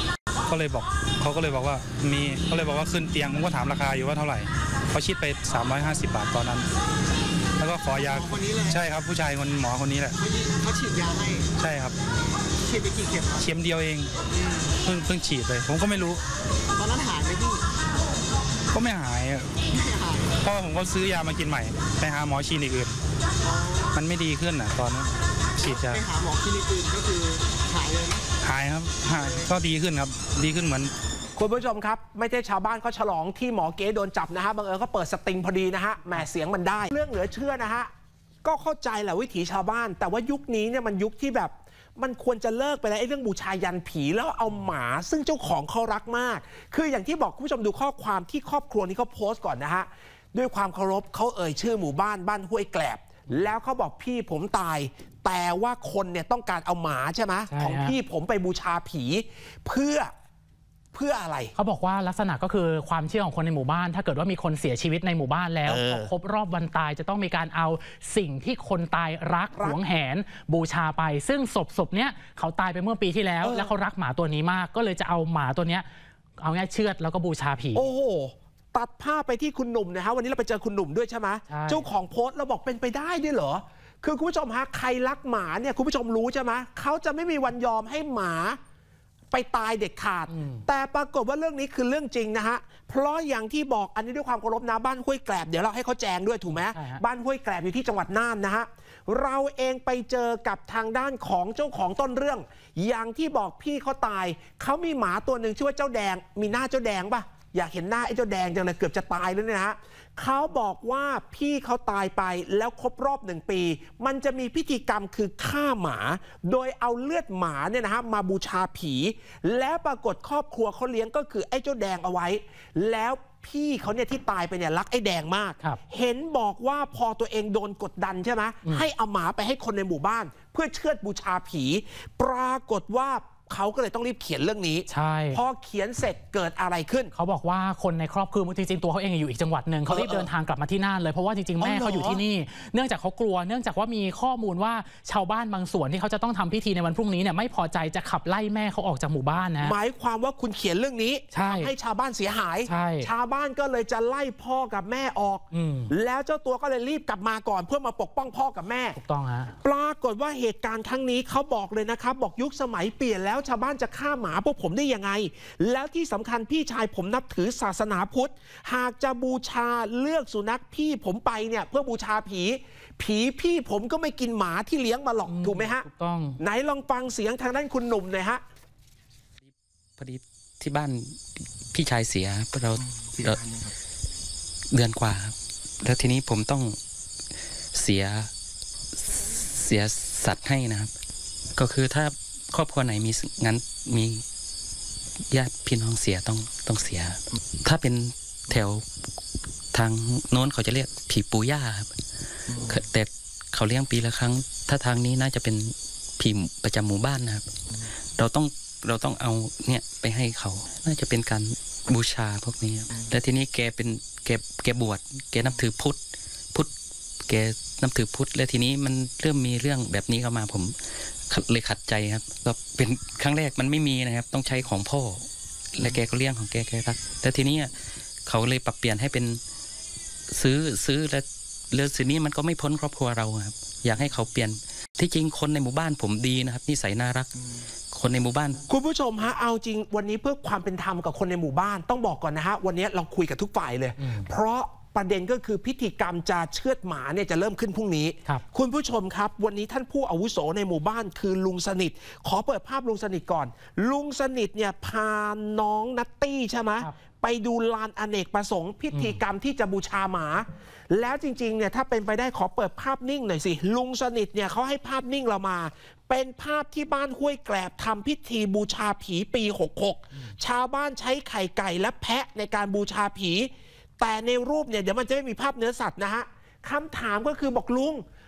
ก็เลยบอกเขาก็เลยบอกว่ามีเขาเลยบอกว่าขึ้นเตียงผมก็ถามราคาอยู่ว่าเท่าไหร่เขาคิดไปสามร้อยห้าสิบบาทตอนนั้นแล้วก็ขอยาใช่ครับผู้ชายคนหมอคนนี้แหละเขาฉีดยาให้ใช่ครับฉีดไปกี่เข็มเข็มเดียวเองเพิ่งเพิ่งฉีดเลยผมก็ไม่รู้ตอนนั้นหายไหมพี่ก็ไม่หายเพราะผมก็ซื้อยามากินใหม่ไปหาหมอคลินิกอื่นมันไม่ดีขึ้นอ่ะตอนนั้นฉีดยาไปหาหมอคลินิกอื่นก็คือหายเลยหายครับหายก็ดีขึ้นครับดีขึ้นเหมือนคุณผู้ชมครับไม่ใช่ชาวบ้านเขาฉลองที่หมอเก๋โดนจับนะฮะบังเอิญเขาเปิดสติงพอดีนะฮะแหมเสียงมันได้เรื่องเหลือเชื่อนะฮะก็เข้าใจแหละวิถีชาวบ้านแต่ว่ายุคนี้เนี่ยมันยุคที่แบบมันควรจะเลิกไปแล้วไอ้เรื่องบูชายันผีแล้วเอาหมาซึ่งเจ้าของเขารักมากคืออย่างที่บอกคุณผู้ชมดูข้อความที่ครอบครัวนี้เขาโพสต์ก่อนนะฮะด้วยความเคารพเขาเอ่ยชื่อหมู่บ้านบ้านห้วยแกลบแล้วเขาบอกพี่ผมตายแต่ว่าคนเนี่ยต้องการเอาหมาใช่ไหมของพี่ผมไปบูชาผีเพื่อเพื่ออะไรเขาบอกว่าลักษณะก็คือความเชื่อของคนในหมู่บ้านถ้าเกิดว่ามีคนเสียชีวิตในหมู่บ้านแล้วพอครบรอบวันตายจะต้องมีการเอาสิ่งที่คนตายรักหวงแหนบูชาไปซึ่งศพศพเนี้ยเขาตายไปเมื่อปีที่แล้วแล้วเขารักหมาตัวนี้มากก็เลยจะเอาหมาตัวเนี้ยเอาง่ายเชือดแล้วก็บูชาผีโอ้โหตัดภาพไปที่คุณหนุ่มนะฮะวันนี้เราไปเจอคุณหนุ่มด้วยใช่ไหมเจ้าของโพสต์เราบอกเป็นไปได้ด้วยเหรอคือคุณผู้ชมฮะใครรักหมาเนี่ยคุณผู้ชมรู้ใช่ไหมเขาจะไม่มีวันยอมให้หมาไปตายเด็ดขาดแต่ปรากฏว่าเรื่องนี้คือเรื่องจริงนะฮะเพราะอย่างที่บอกอันนี้ด้วยความเคารพนะบ้านห้วยแกลบเดี๋ยวเราให้เขาแจงด้วยถูกไหมบ้านห้วยแกลบอยู่ที่จังหวัดน่านนะฮะเราเองไปเจอกับทางด้านของเจ้าของต้นเรื่องอย่างที่บอกพี่เขาตายเขามีหมาตัวหนึ่งชื่อว่าเจ้าแดงมีหน้าเจ้าแดงป่ะอยากเห็นหน้าไอ้เจ้าแดงจังเลยเกือบจะตายแล้วเนี่ยนะฮะเขาบอกว่าพี่เขาตายไปแล้วครบรอบหนึ่งปีมันจะมีพิธีกรรมคือฆ่าหมาโดยเอาเลือดหมาเนี่ยนะฮะมาบูชาผีแล้วปรากฏครอบครัวเขาเลี้ยงก็คือไอ้เจ้าแดงเอาไว้แล้วพี่เขาเนี่ยที่ตายไปเนี่ยรักไอ้แดงมากเห็นบอกว่าพอตัวเองโดนกดดันใช่ไหมให้เอาหมาไปให้คนในหมู่บ้านเพื่อเชือดบูชาผีปรากฏว่าเขาก็เลยต้องรีบเขียนเรื่องนี้ใช่พอเขียนเสร็จเกิดอะไรขึ้นเขาบอกว่าคนในครอบครัวจริงๆตัวเขาเองอยู่อีกจังหวัดหนึ่งเขารีบเดินทางกลับมาที่น่านเลยเพราะว่าจริงๆแม่เขาอยู่ที่นี่เนื่องจากเขากลัวเนื่องจากว่ามีข้อมูลว่าชาวบ้านบางส่วนที่เขาจะต้องทำพิธีในวันพรุ่งนี้เนี่ยไม่พอใจจะขับไล่แม่เขาออกจากหมู่บ้านนะหมายความว่าคุณเขียนเรื่องนี้ทำให้ชาวบ้านเสียหายชาวบ้านก็เลยจะไล่พ่อกับแม่ออกแล้วเจ้าตัวก็เลยรีบกลับมาก่อนเพื่อมาปกป้องพ่อกับแม่ถูกต้องฮะปรากฏว่าเหตุการณ์ครั้งนี้เขาบอกเลยนะครับบอกยุคสมัยเปลี่ยนแล้วชาวบ้านจะฆ่าหมาพวกผมได้ยังไงแล้วที่สำคัญพี่ชายผมนับถือศาสนาพุทธหากจะบูชาเลือกสุนัขพี่ผมไปเนี่ยเพื่อบูชาผีผีพี่ผมก็ไม่กินหมาที่เลี้ยงมาหรอกถูกไหมฮะถูกต้องไหนลองฟังเสียงทางด้านคุณหนุ่มหน่อยฮะพอดีที่บ้านพี่ชายเสียเราเดือนกว่าแล้วทีนี้ผมต้องเสียเสียสัตว์ให้นะครับก็คือถ้าครอบครัวไหนมีงั้นมีญาติพี่น้องเสียต้องต้องเสียถ้าเป็นแถวทางโน้นเขาจะเรียกผีปูย่าครับแต่เขาเลี้ยงปีละครั้งถ้าทางนี้น่าจะเป็นผีประจำหมู่บ้านนะครับเราต้องเราต้องเอาเนี่ยไปให้เขาน่าจะเป็นการบูชาพวกนี้แล้วทีนี้แกเป็นแกแกบวชแกนับถือพุทธพุทธแกนับถือพุทธแล้วทีนี้มันเริ่มมีเรื่องแบบนี้เข้ามาผมเลยขัดใจครับก็เป็นครั้งแรกมันไม่มีนะครับต้องใช้ของพ่อและแกก็เลี้ยงของแกแกรักแต่ทีนี้เขาเลยปรับเปลี่ยนให้เป็นซื้อซื้อแล้วแล้วทีนี้มันก็ไม่พ้นครอบครัวเราครับอยากให้เขาเปลี่ยนที่จริงคนในหมู่บ้านผมดีนะครับนิสัยน่ารักคนในหมู่บ้านคุณผู้ชมฮะเอาจริงวันนี้เพื่อความเป็นธรรมกับคนในหมู่บ้านต้องบอกก่อนนะฮะวันนี้เราคุยกับทุกฝ่ายเลยเพราะประเด็นก็คือพิธีกรรมจะเชือดหมาเนี่ยจะเริ่มขึ้นพรุ่งนี้คุณผู้ชมครับวันนี้ท่านผู้อาวุโสในหมู่บ้านคือลุงสนิทขอเปิดภาพลุงสนิทก่อนลุงสนิทเนี่ยพาน้องนัตตี้ใช่ไหมไปดูลานอเนกประสงค์พิธีกรรมที่จะบูชาหมาแล้วจริงๆเนี่ยถ้าเป็นไปได้ขอเปิดภาพนิ่งหน่อยสิลุงสนิทเนี่ยเขาให้ภาพนิ่งเรามาเป็นภาพที่บ้านห้วยแกลบทำพิธีบูชาผีปีหกหกชาวบ้านใช้ไข่ไก่และแพะในการบูชาผีแต่ในรูปเนี่ยเดี๋ยวมันจะไม่มีภาพเนื้อสัตว์นะฮะคำถามก็คือบอกลุง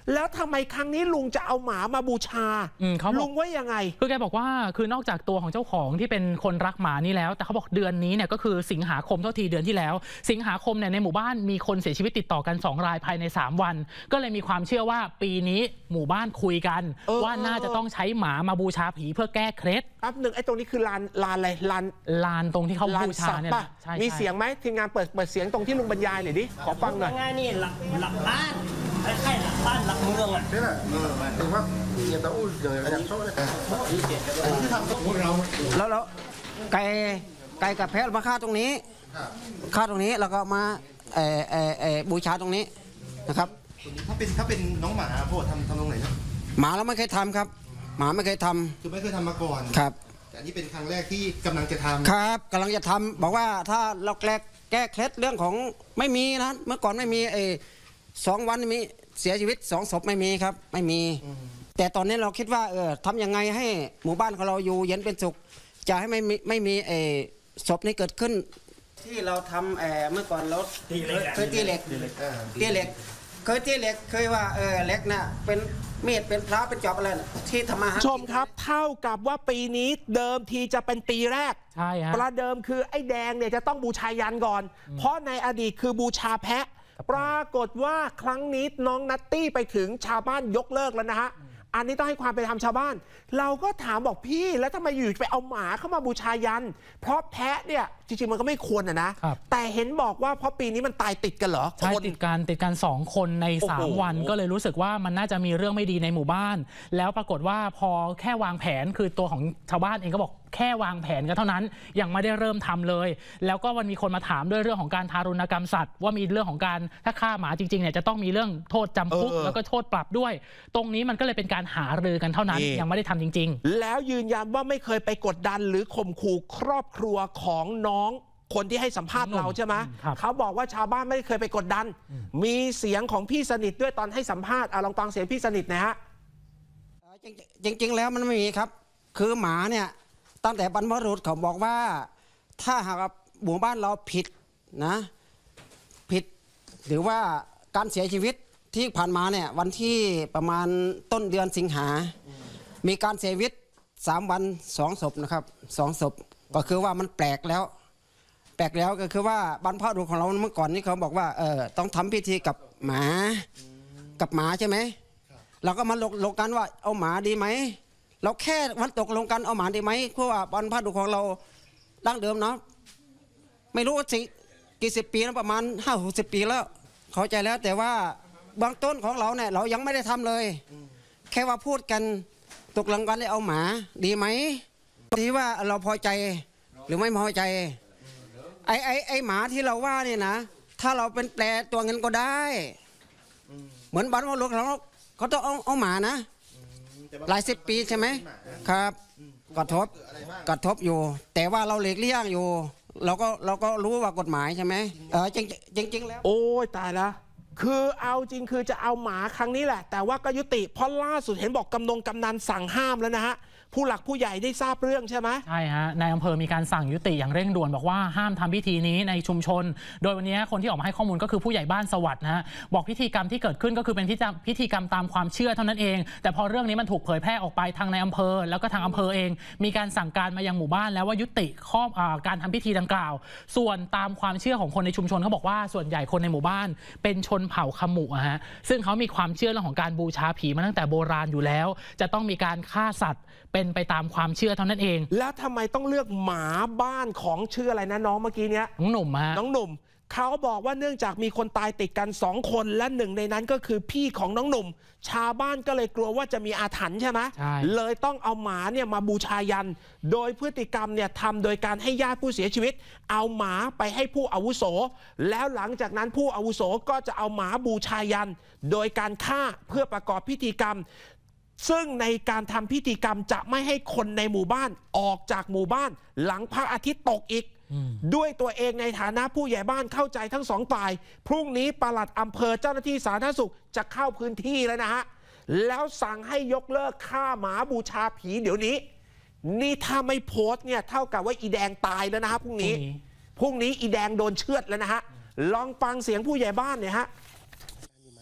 แล้วทำไมครั้งนี้ลุงจะเอาหมามาบูชาลุงว่ายังไงคือแกบอกว่าคือนอกจากตัวของเจ้าของที่เป็นคนรักหมานี่แล้วแต่เขาบอกเดือนนี้เนี่ยก็คือสิงหาคมเท่าทีเดือนที่แล้วสิงหาคมเนี่ยในหมู่บ้านมีคนเสียชีวิตติดต่อกันสองรายภายในสามวันก็เลยมีความเชื่อว่าปีนี้หมู่บ้านคุยกันว่าน่าจะต้องใช้หมามาบูชาผีเพื่อแก้เคล็ดแป๊บหนึ่งไอ้ตรงนี้คือลานลานอะไรลานลานตรงที่เขาบูชาเนี่ยมีเสียงไหมทีมงานเปิดเปิดเสียงตรงที่ลุงบรรยายหน่อยดิขอฟังหน่อยง่ายนี่หลักหลักบ้านคล้ายๆหลักบ้านหลักเมืองอ่ะนี่แหละเออถึงว่าเกียรติอู้เดี๋ยวอย่างโซ่เลยที่ทำกับพวกเราแล้วแล้วไก่ไก่กับแพะมาฆ่าตรงนี้ฆ่าตรงนี้แล้วก็มาเออเออเออบูชาตรงนี้นะครับถ้าเป็นถ้าเป็นน้องหมาพ่อทำทำตรงไหนนะหมาเราไม่เคยทำครับหมาไม่เคยทำคือไม่เคยทำมาก่อนครับแต่อันนี้เป็นครั้งแรกที่กำลังจะทำครับกำลังจะทำบอกว่าถ้าเราแก้แก้เคล็ดเรื่องของไม่มีนะเมื่อก่อนไม่มีเออสองวันมีเสียชีวิตสองศพไม่มีครับไม่มีแต่ตอนนี้เราคิดว่าเออทำยังไงให้หมู่บ้านของเราอยู่เย็นเป็นสุขจะให้ไม่มีไม่มีเออศพนี้เกิดขึ้นที่เราทำเออเมื่อก่อนเราเคยตีเหล็กตีเหล็กตีเหล็กเคยตีเหล็กเคยว่าเออเหล็กน่ะเป็นมีดเป็นพระเป็นจอบอะไรที่ทำมาชมครับเท่ากับว่าปีนี้เดิมทีจะเป็นปีแรกใช่ฮะประเดิมคือไอ้แดงเนี่ยจะต้องบูชายันก่อนเพราะในอดีตคือบูชาแพะปรากฏว่าครั้งนี้น้องนัตตี้ไปถึงชาวบ้านยกเลิกแล้วนะฮะอันนี้ต้องให้ความเป็นธรรมชาวบ้านเราก็ถามบอกพี่แล้วทำไมอยู่ไปเอาหมาเข้ามาบูชายันเพราะแพะเนี่ยจริงๆมันก็ไม่ควรนะแต่เห็นบอกว่าเพราะปีนี้มันตายติดกันเหรอใช่ติดกันติดกันสองคนในสามวันก็เลยรู้สึกว่ามันน่าจะมีเรื่องไม่ดีในหมู่บ้านแล้วปรากฏว่าพอแค่วางแผนคือตัวของชาวบ้านเองก็บอกแค่วางแผนกันเท่านั้นยังไม่ได้เริ่มทำเลยแล้วก็มันมีคนมาถามด้วยเรื่องของการทารุณกรรมสัตว์ว่ามีเรื่องของการถ้าฆ่าหมาจริงๆเนี่ยจะต้องมีเรื่องโทษจำคุกแล้วก็โทษปรับด้วยตรงนี้มันก็เลยเป็นการหารือกันเท่านั้นยังไม่ได้ทำจริงๆแล้วยืนยันว่าไม่เคยไปกดดันหรือข่มขู่ครอบครัวของน้องคนที่ให้สัมภาษณ์เราใช่ไหมเขาบอกว่าชาวบ้านไม่เคยไปกดดันมีเสียงของพี่สนิทด้วยตอนให้สัมภาษณ์ลองฟังเสียงพี่สนิทนะฮะจริงๆแล้วมันไม่มีครับคือหมาเนี่ยตั้งแต่บรรพบุรุษเขาบอกว่าถ้าหากหมู่บ้านเราผิดนะผิดหรือว่าการเสียชีวิตที่ผ่านมาเนี่ยวันที่ประมาณต้นเดือนสิงหามีการเสียชีวิตสามวันสองศพนะครับสองศพก็คือว่ามันแปลกแล้วแปลกแล้วก็คือว่าบรรพบุรุษของเราเมื่อก่อนนี่เขาบอกว่าเออต้องทำพิธีกับหมากับหมาใช่ไหมเราก็มาลงกันว่าเอาหมาดีไหมเราแค่วันตกลงกันเอาหมาดีไหมเพราะว่าบรรพบุรุษของเราดั้งเดิมเนาะไม่รู้ว่าสิกี่สิบปีแล้วประมาณห้าหกสิบปีแล้วเข้าใจแล้วแต่ว่าบางต้นของเราเนี่ยเรายังไม่ได้ทำเลยแค่ว่าพูดกันตกลงกันเลยเอาหมาดีไหมที่ว่าเราพอใจหรือไม่พอใจไอ้ไอ้ไอ้หมาที่เราว่านี่นะถ้าเราเป็นแปลตัวเงินก็ได้เหมือนบรรพบุรุษของเราเขาต้องเอาเอาหมานะหลายสิบปีใช่ไหมครับกระทบกระทบอยู่แต่ว่าเราหลีกเลี่ยงอยู่เราก็เราก็รู้ว่ากฎหมายใช่ไหมเออจริงจริงจริงแล้วโอ้ยตายแล้วคือเอาจริงคือจะเอาหมาครั้งนี้แหละแต่ว่าก็ยุติเพราะล่าสุดเห็นบอกกำนงกำนันสั่งห้ามแล้วนะฮะผู้หลักผู้ใหญ่ได้ทราบเรื่องใช่ไหมใช่ฮะนายอำเภอมีการสั่งยุติอย่างเร่งด่วนบอกว่าห้ามทำพิธีนี้ในชุมชนโดยวันนี้คนที่ออกมาให้ข้อมูลก็คือผู้ใหญ่บ้านสวัสดิ์นะฮะบอกพิธีกรรมที่เกิดขึ้นก็คือเป็นพิธีกรรมตามความเชื่อเท่านั้นเองแต่พอเรื่องนี้มันถูกเผยแพร่ออกไปทางในอำเภอแล้วก็ทางอำเภอเองมีการสั่งการมายังหมู่บ้านแล้วว่ายุติข้อการทำพิธีดังกล่าวส่วนตามความเชื่อของคนในชุมชนเขาบอกว่าส่วนใหญ่คนในหมู่บ้านเป็นชนเผ่าขมุฮะซึ่งเขามีความเชื่อเรื่องของการบูชาผีมาตั้งแต่โบราณอยู่แล้วจะต้องมีการฆ่าสัตว์เป็นไปตามความเชื่อเท่านั้นเองแล้วทำไมต้องเลือกหมาบ้านของชื่ออะไรนะน้องเมื่อกี้เนี้ยน้องหนุ่มฮะน้องหนุ่มเขาบอกว่าเนื่องจากมีคนตายติดกันสองคนและหนึ่งในนั้นก็คือพี่ของน้องหนุ่มชาวบ้านก็เลยกลัวว่าจะมีอาถรรพ์ใช่ไหมใช่เลยต้องเอาหมาเนี่ยมาบูชายันโดยพฤติกรรมเนี่ยทำโดยการให้ญาติผู้เสียชีวิตเอาหมาไปให้ผู้อาวุโสแล้วหลังจากนั้นผู้อาวุโสก็จะเอาหมาบูชายันโดยการฆ่าเพื่อประกอบพิธีกรรมซึ่งในการทำพิธีกรรมจะไม่ให้คนในหมู่บ้านออกจากหมู่บ้านหลังพระอาทิตย์ตกอีกด้วยตัวเองในฐานะผู้ใหญ่บ้านเข้าใจทั้งสองฝ่ายพรุ่งนี้ปลัดอำเภอเจ้าหน้าที่สาธารณสุขจะเข้าพื้นที่แล้วนะฮะแล้วสั่งให้ยกเลิกฆ่าหมาบูชาผีเดี๋ยวนี้นี่ถ้าไม่โพสต์เนี่ยเท่ากับว่าอีแดงตายแล้วนะฮะพรุ่งนี้พรุ่งนี้อีแดงโดนเชือดแล้วนะฮะลองฟังเสียงผู้ใหญ่บ้านเนี่ยฮะ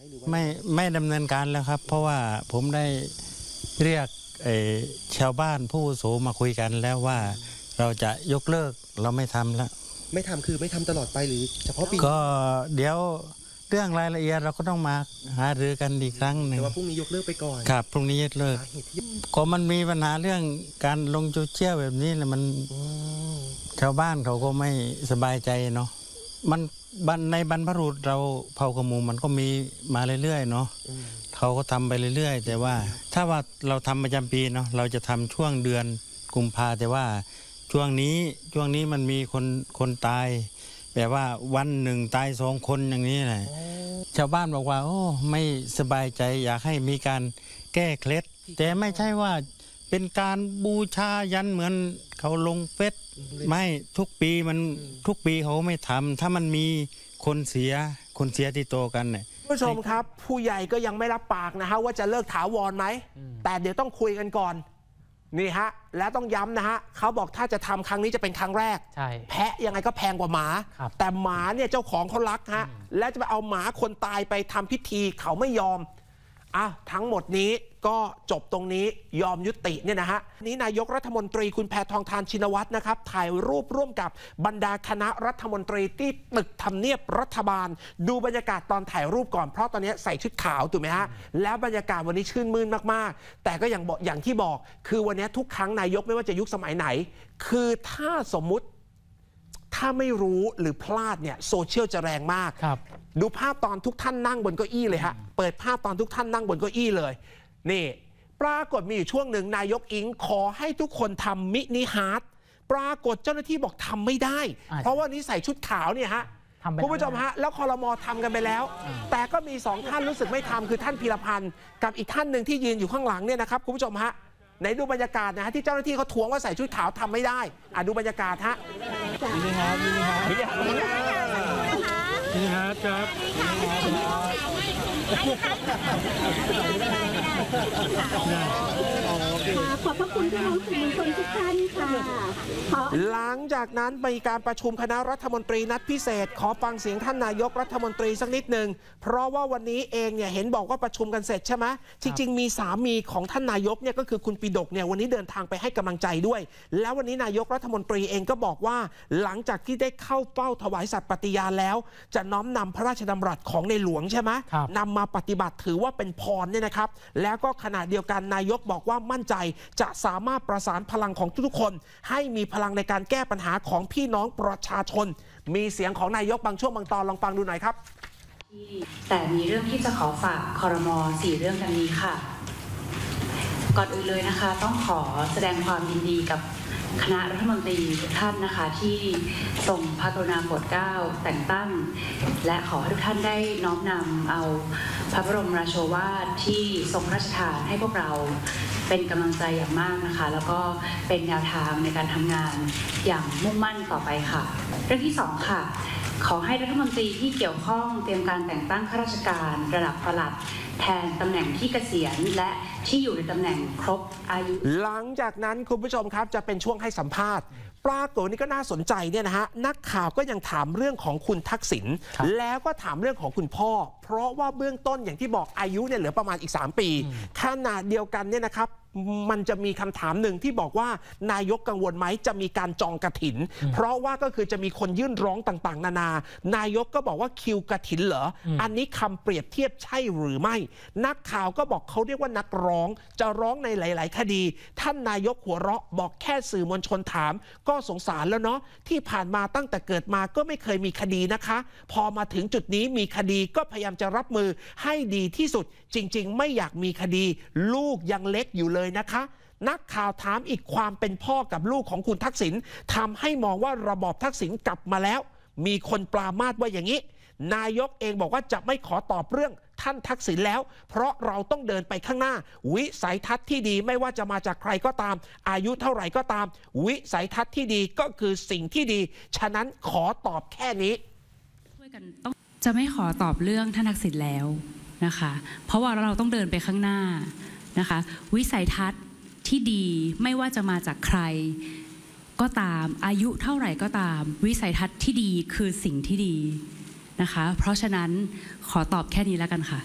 ไม่ไม่ดำเนินการแล้วครับ เพราะว่าผมได้เรียกชาวบ้านผู้อาวุโสมาคุยกันแล้วว่าเราจะยกเลิกเราไม่ทำแล้วไม่ทำคือไม่ทำตลอดไปหรือเฉพาะปีก็เดี๋ยวเรื่องรายละเอียดเราก็ต้องมาหารือกันอีกครั้งหนึ่งแต่ว่าพรุ่งนี้ยกเลิกไปก่อนครับพรุ่งนี้ยกเลิกก็มันมีปัญหาเรื่องการลงโซเชียลแบบนี้แหละมันชาวบ้านเขาก็ไม่สบายใจเนาะมันในบรรพบุรุษเราเผ่ากระมูมันก็มีมาเรื่อยๆเนาะเขาก็ทำไปเรื่อยๆแต่ว่าถ้าว่าเราทำประจำปีเนาะเราจะทำช่วงเดือนกุมภาแต่ว่าช่วงนี้ช่วงนี้มันมีคนคนตายแบบว่าวันหนึ่งตายสองคนอย่างนี้แหละชาวบ้านบอกว่าโอ้ไม่สบายใจอยากให้มีการแก้เคล็ดแต่ไม่ใช่ว่าเป็นการบูชายันเหมือนเขาลงเฟซไม่ทุกปีมันทุกปีเขาไม่ทำถ้ามันมีคนเสียคนเสียที่โตกันเนี่ยผู้ชมครับผู้ใหญ่ก็ยังไม่รับปากนะฮะว่าจะเลิกถาวรไหมแต่เดี๋ยวต้องคุยกันก่อนนี่ฮะและต้องย้ำนะฮะเขาบอกถ้าจะทำครั้งนี้จะเป็นครั้งแรกแพะยังไงก็แพงกว่าหมาแต่หมาเนี่ยเจ้าของเขารักฮะและจะไปเอาหมาคนตายไปทำพิธีเขาไม่ยอมอ่ะทั้งหมดนี้ก็จบตรงนี้ยอมยุติเนี่ยนะฮะนี้นายกรัฐมนตรีคุณแพทองธารชินวัตรนะครับถ่ายรูปร่วมกับบรรดาคณะรัฐมนตรีที่ตึกทำเนียบรัฐบาลดูบรรยากาศตอนถ่ายรูปก่อนเพราะตอนนี้ใส่ชุดขาวถูกไหมฮะแล้วบรรยากาศวันนี้ชื่นมื่นมากๆแต่ก็อย่างบอกอย่างที่บอกคือวันนี้ทุกครั้งนายกไม่ว่าจะยุคสมัยไหนคือถ้าสมมุติถ้าไม่รู้หรือพลาดเนี่ยโซเชียลจะแรงมากดูภาพตอนทุกท่านนั่งบนเก้าอี้เลยฮะเปิดภาพตอนทุกท่านนั่งบนเก้าอี้เลยนี่ปรากฏมีอยู่ช่วงหนึ่งนายกอิงขอให้ทุกคนทำมินิฮาร์ทปรากฏเจ้าหน้าที่บอกทำไม่ได้เพราะว่านี้ใส่ชุดขาวเนี่ยฮะคุณผู้ชมฮะแล้วครม.ทำกันไปแล้วแต่ก็มีสองท่านรู้สึกไม่ทำคือท่านพีรพันธ์กับอีกท่านหนึ่งที่ยืนอยู่ข้างหลังเนี่ยนะครับคุณผู้ชมฮะไหนดูบรรยากาศนะฮะที่เจ้าหน้าที่เขาทวงว่าใส่ชุดขาวทำไม่ได้อ่ะดูบรรยากาศฮะนี่ครับนี่ครับนี่ครับครับขอบพระคุณพี่น้องสื่อมวลชนทุกท่านค่ะหลังจากนั้นมีการประชุมคณะรัฐมนตรีนัดพิเศษขอฟังเสียงท่านนายกรัฐมนตรีสักนิดหนึ่งเพราะว่าวันนี้เองเนี่ยเห็นบอกว่าประชุมกันเสร็จใช่ไหมจริงๆมีสามีของท่านนายกเนี่ยก็คือคุณปิฎกเนี่ยวันนี้เดินทางไปให้กำลังใจด้วยแล้ววันนี้นายกรัฐมนตรีเองก็บอกว่าหลังจากที่ได้เข้าเฝ้าถวายสัตย์ปฏิญาณแล้วจะน้อมนำพระราชดำรัสของในหลวงใช่ไหมนำมาปฏิบัติถือว่าเป็นพรเนี่ยนะครับแล้วก็ขณะเดียวกันนายกบอกว่ามั่นใจจะสามารถประสานพลังของทุกๆคนให้มีพลังในการแก้ปัญหาของพี่น้องประชาชนมีเสียงของนายกบางช่วงบางตอนลองฟังดูหน่อยครับแต่มีเรื่องที่จะขอฝากครม.สี่เรื่องดังนี้ค่ะก่อนอื่นเลยนะคะต้องขอแสดงความยินดีกับคณะรัฐมนตรีทุกท่านนะคะที่ทรงพระกรุณาโปรดเกล้าแต่งตั้งและขอให้ทุกท่านได้น้อมนำเอาพระบรมราโชวาทที่ทรงพระราชทานให้พวกเราเป็นกำลังใจอย่างมากนะคะแล้วก็เป็นแนวทางในการทำงานอย่างมุ่งมั่นต่อไปค่ะเรื่องที่สองค่ะขอให้รัฐมนตรีที่เกี่ยวข้องเตรียมการแต่งตั้งข้าราชการระดับปลัดแทนตำแหน่งที่เกษียณและที่อยู่ในตำแหน่งครบอายุหลังจากนั้นคุณผู้ชมครับจะเป็นช่วงให้สัมภาษณ์ปรากฏนี่ก็น่าสนใจเนี่ยนะฮะนักข่าวก็ยังถามเรื่องของคุณทักษิณแล้วก็ถามเรื่องของคุณพ่อเพราะว่าเบื้องต้นอย่างที่บอกอายุเนี่ยเหลือประมาณอีกสามปีขณะเดียวกันเนี่ยนะครับมันจะมีคำถามหนึ่งที่บอกว่านายกกังวลไหมจะมีการจองกฐินเพราะว่าก็คือจะมีคนยื่นร้องต่างๆนานานายกก็บอกว่าคิวกฐินเหรออันนี้คำเปรียบเทียบใช่หรือไม่นักข่าวก็บอกเขาเรียกว่านักร้องจะร้องในหลายๆคดีท่านนายกหัวเราะบอกแค่สื่อมวลชนถามก็สงสารแล้วเนาะที่ผ่านมาตั้งแต่เกิดมาก็ไม่เคยมีคดีนะคะพอมาถึงจุดนี้มีคดีก็พยายามจะรับมือให้ดีที่สุดจริงๆไม่อยากมีคดีลูกยังเล็กอยู่เลยนะคะนักข่าวถามอีกความเป็นพ่อกับลูกของคุณทักษิณทำให้มองว่าระบอบทักษิณกลับมาแล้วมีคนปรามาสว่าอย่างนี้นายกเองบอกว่าจะไม่ขอตอบเรื่องท่านทักษิณแล้วเพราะเราต้องเดินไปข้างหน้าวิสัยทัศน์ที่ดีไม่ว่าจะมาจากใครก็ตามอายุเท่าไหร่ก็ตามวิสัยทัศน์ที่ดีก็คือสิ่งที่ดีฉะนั้นขอตอบแค่นี้ช่วยกันต้องจะไม่ขอตอบเรื่องท่านทักษิณแล้วนะคะเพราะว่าเราต้องเดินไปข้างหน้านะคะวิสัยทัศน์ที่ดีไม่ว่าจะมาจากใครก็ตามอายุเท่าไหร่ก็ตามวิสัยทัศน์ที่ดีคือสิ่งที่ดีนะคะเพราะฉะนั้นขอตอบแค่นี้แล้วกันค่ะ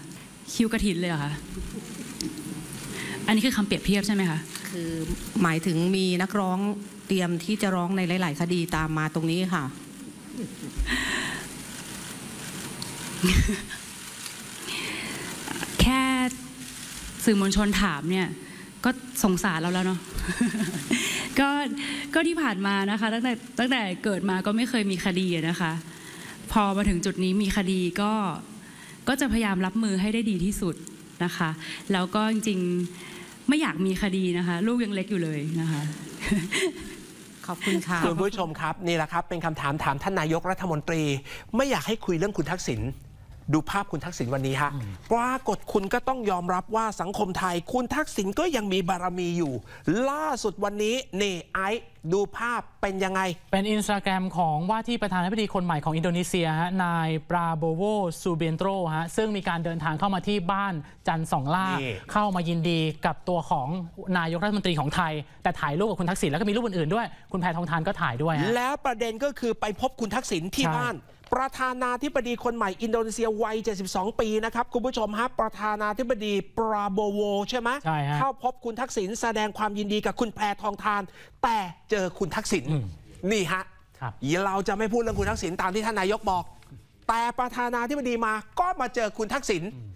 คิวกระถินเลยเหรอคะอันนี้คือคำเปรียบเทียบใช่ไหมคะคือหมายถึงมีนักร้องเตรียมที่จะร้องในหลายๆคดีตามมาตรงนี้ค่ะแค่สื่อมวลชนถามเนี่ยก็สงสารเราแล้วเนาะ ก็ก็ที่ผ่านมานะคะตั้งแต่ตั้งแต่เกิดมาก็ไม่เคยมีคดีนะคะ พอมาถึงจุดนี้มีคดีก็ก็จะพยายามรับมือให้ได้ดีที่สุดนะคะแล้วก็จริงๆไม่อยากมีคดีนะคะลูกยังเล็กอยู่เลยนะคะขอบคุณค่ะคุณผู้ชมครับนี่แหละครับเป็นคำถามถามท่านนายกรัฐมนตรีไม่อยากให้คุยเรื่องคุณทักษิณดูภาพคุณทักษิณวันนี้ฮะปรากฏคุณก็ต้องยอมรับว่าสังคมไทยคุณทักษิณก็ยังมีบารมีอยู่ล่าสุดวันนี้นี่ไอซ์ดูภาพเป็นยังไงเป็นอินสตาแกรมของว่าที่ประธานาธิบดีคนใหม่ของอินโดนีเซียฮะนายปราโบโวซูเบนโตรฮะซึ่งมีการเดินทางเข้ามาที่บ้านจันทร์สองล่าเข้ามายินดีกับตัวของนายกรัฐมนตรีของไทยแต่ถ่ายรูปกับคุณทักษิณแล้วก็มีรูปอื่นๆด้วยคุณแพทองทานก็ถ่ายด้วยแล้วประเด็นก็คือไปพบคุณทักษิณที่บ้านประธานาธิบดีคนใหม่อินโดนีเซียวัยเจ็ดสิบสองปีนะครับคุณผู้ชมฮะประธานาธิบดีปราโบโวใช่ไหมใช่ฮะเข้าพบคุณทักษิณแสดงความยินดีกับคุณแพทองทานแต่เจอคุณทักษิณนี่ฮะเราจะไม่พูดเรื่องคุณทักษิณตามที่ท่านนายกบอกแต่ประธานาธิบดีมาก็มาเจอคุณทักษิณ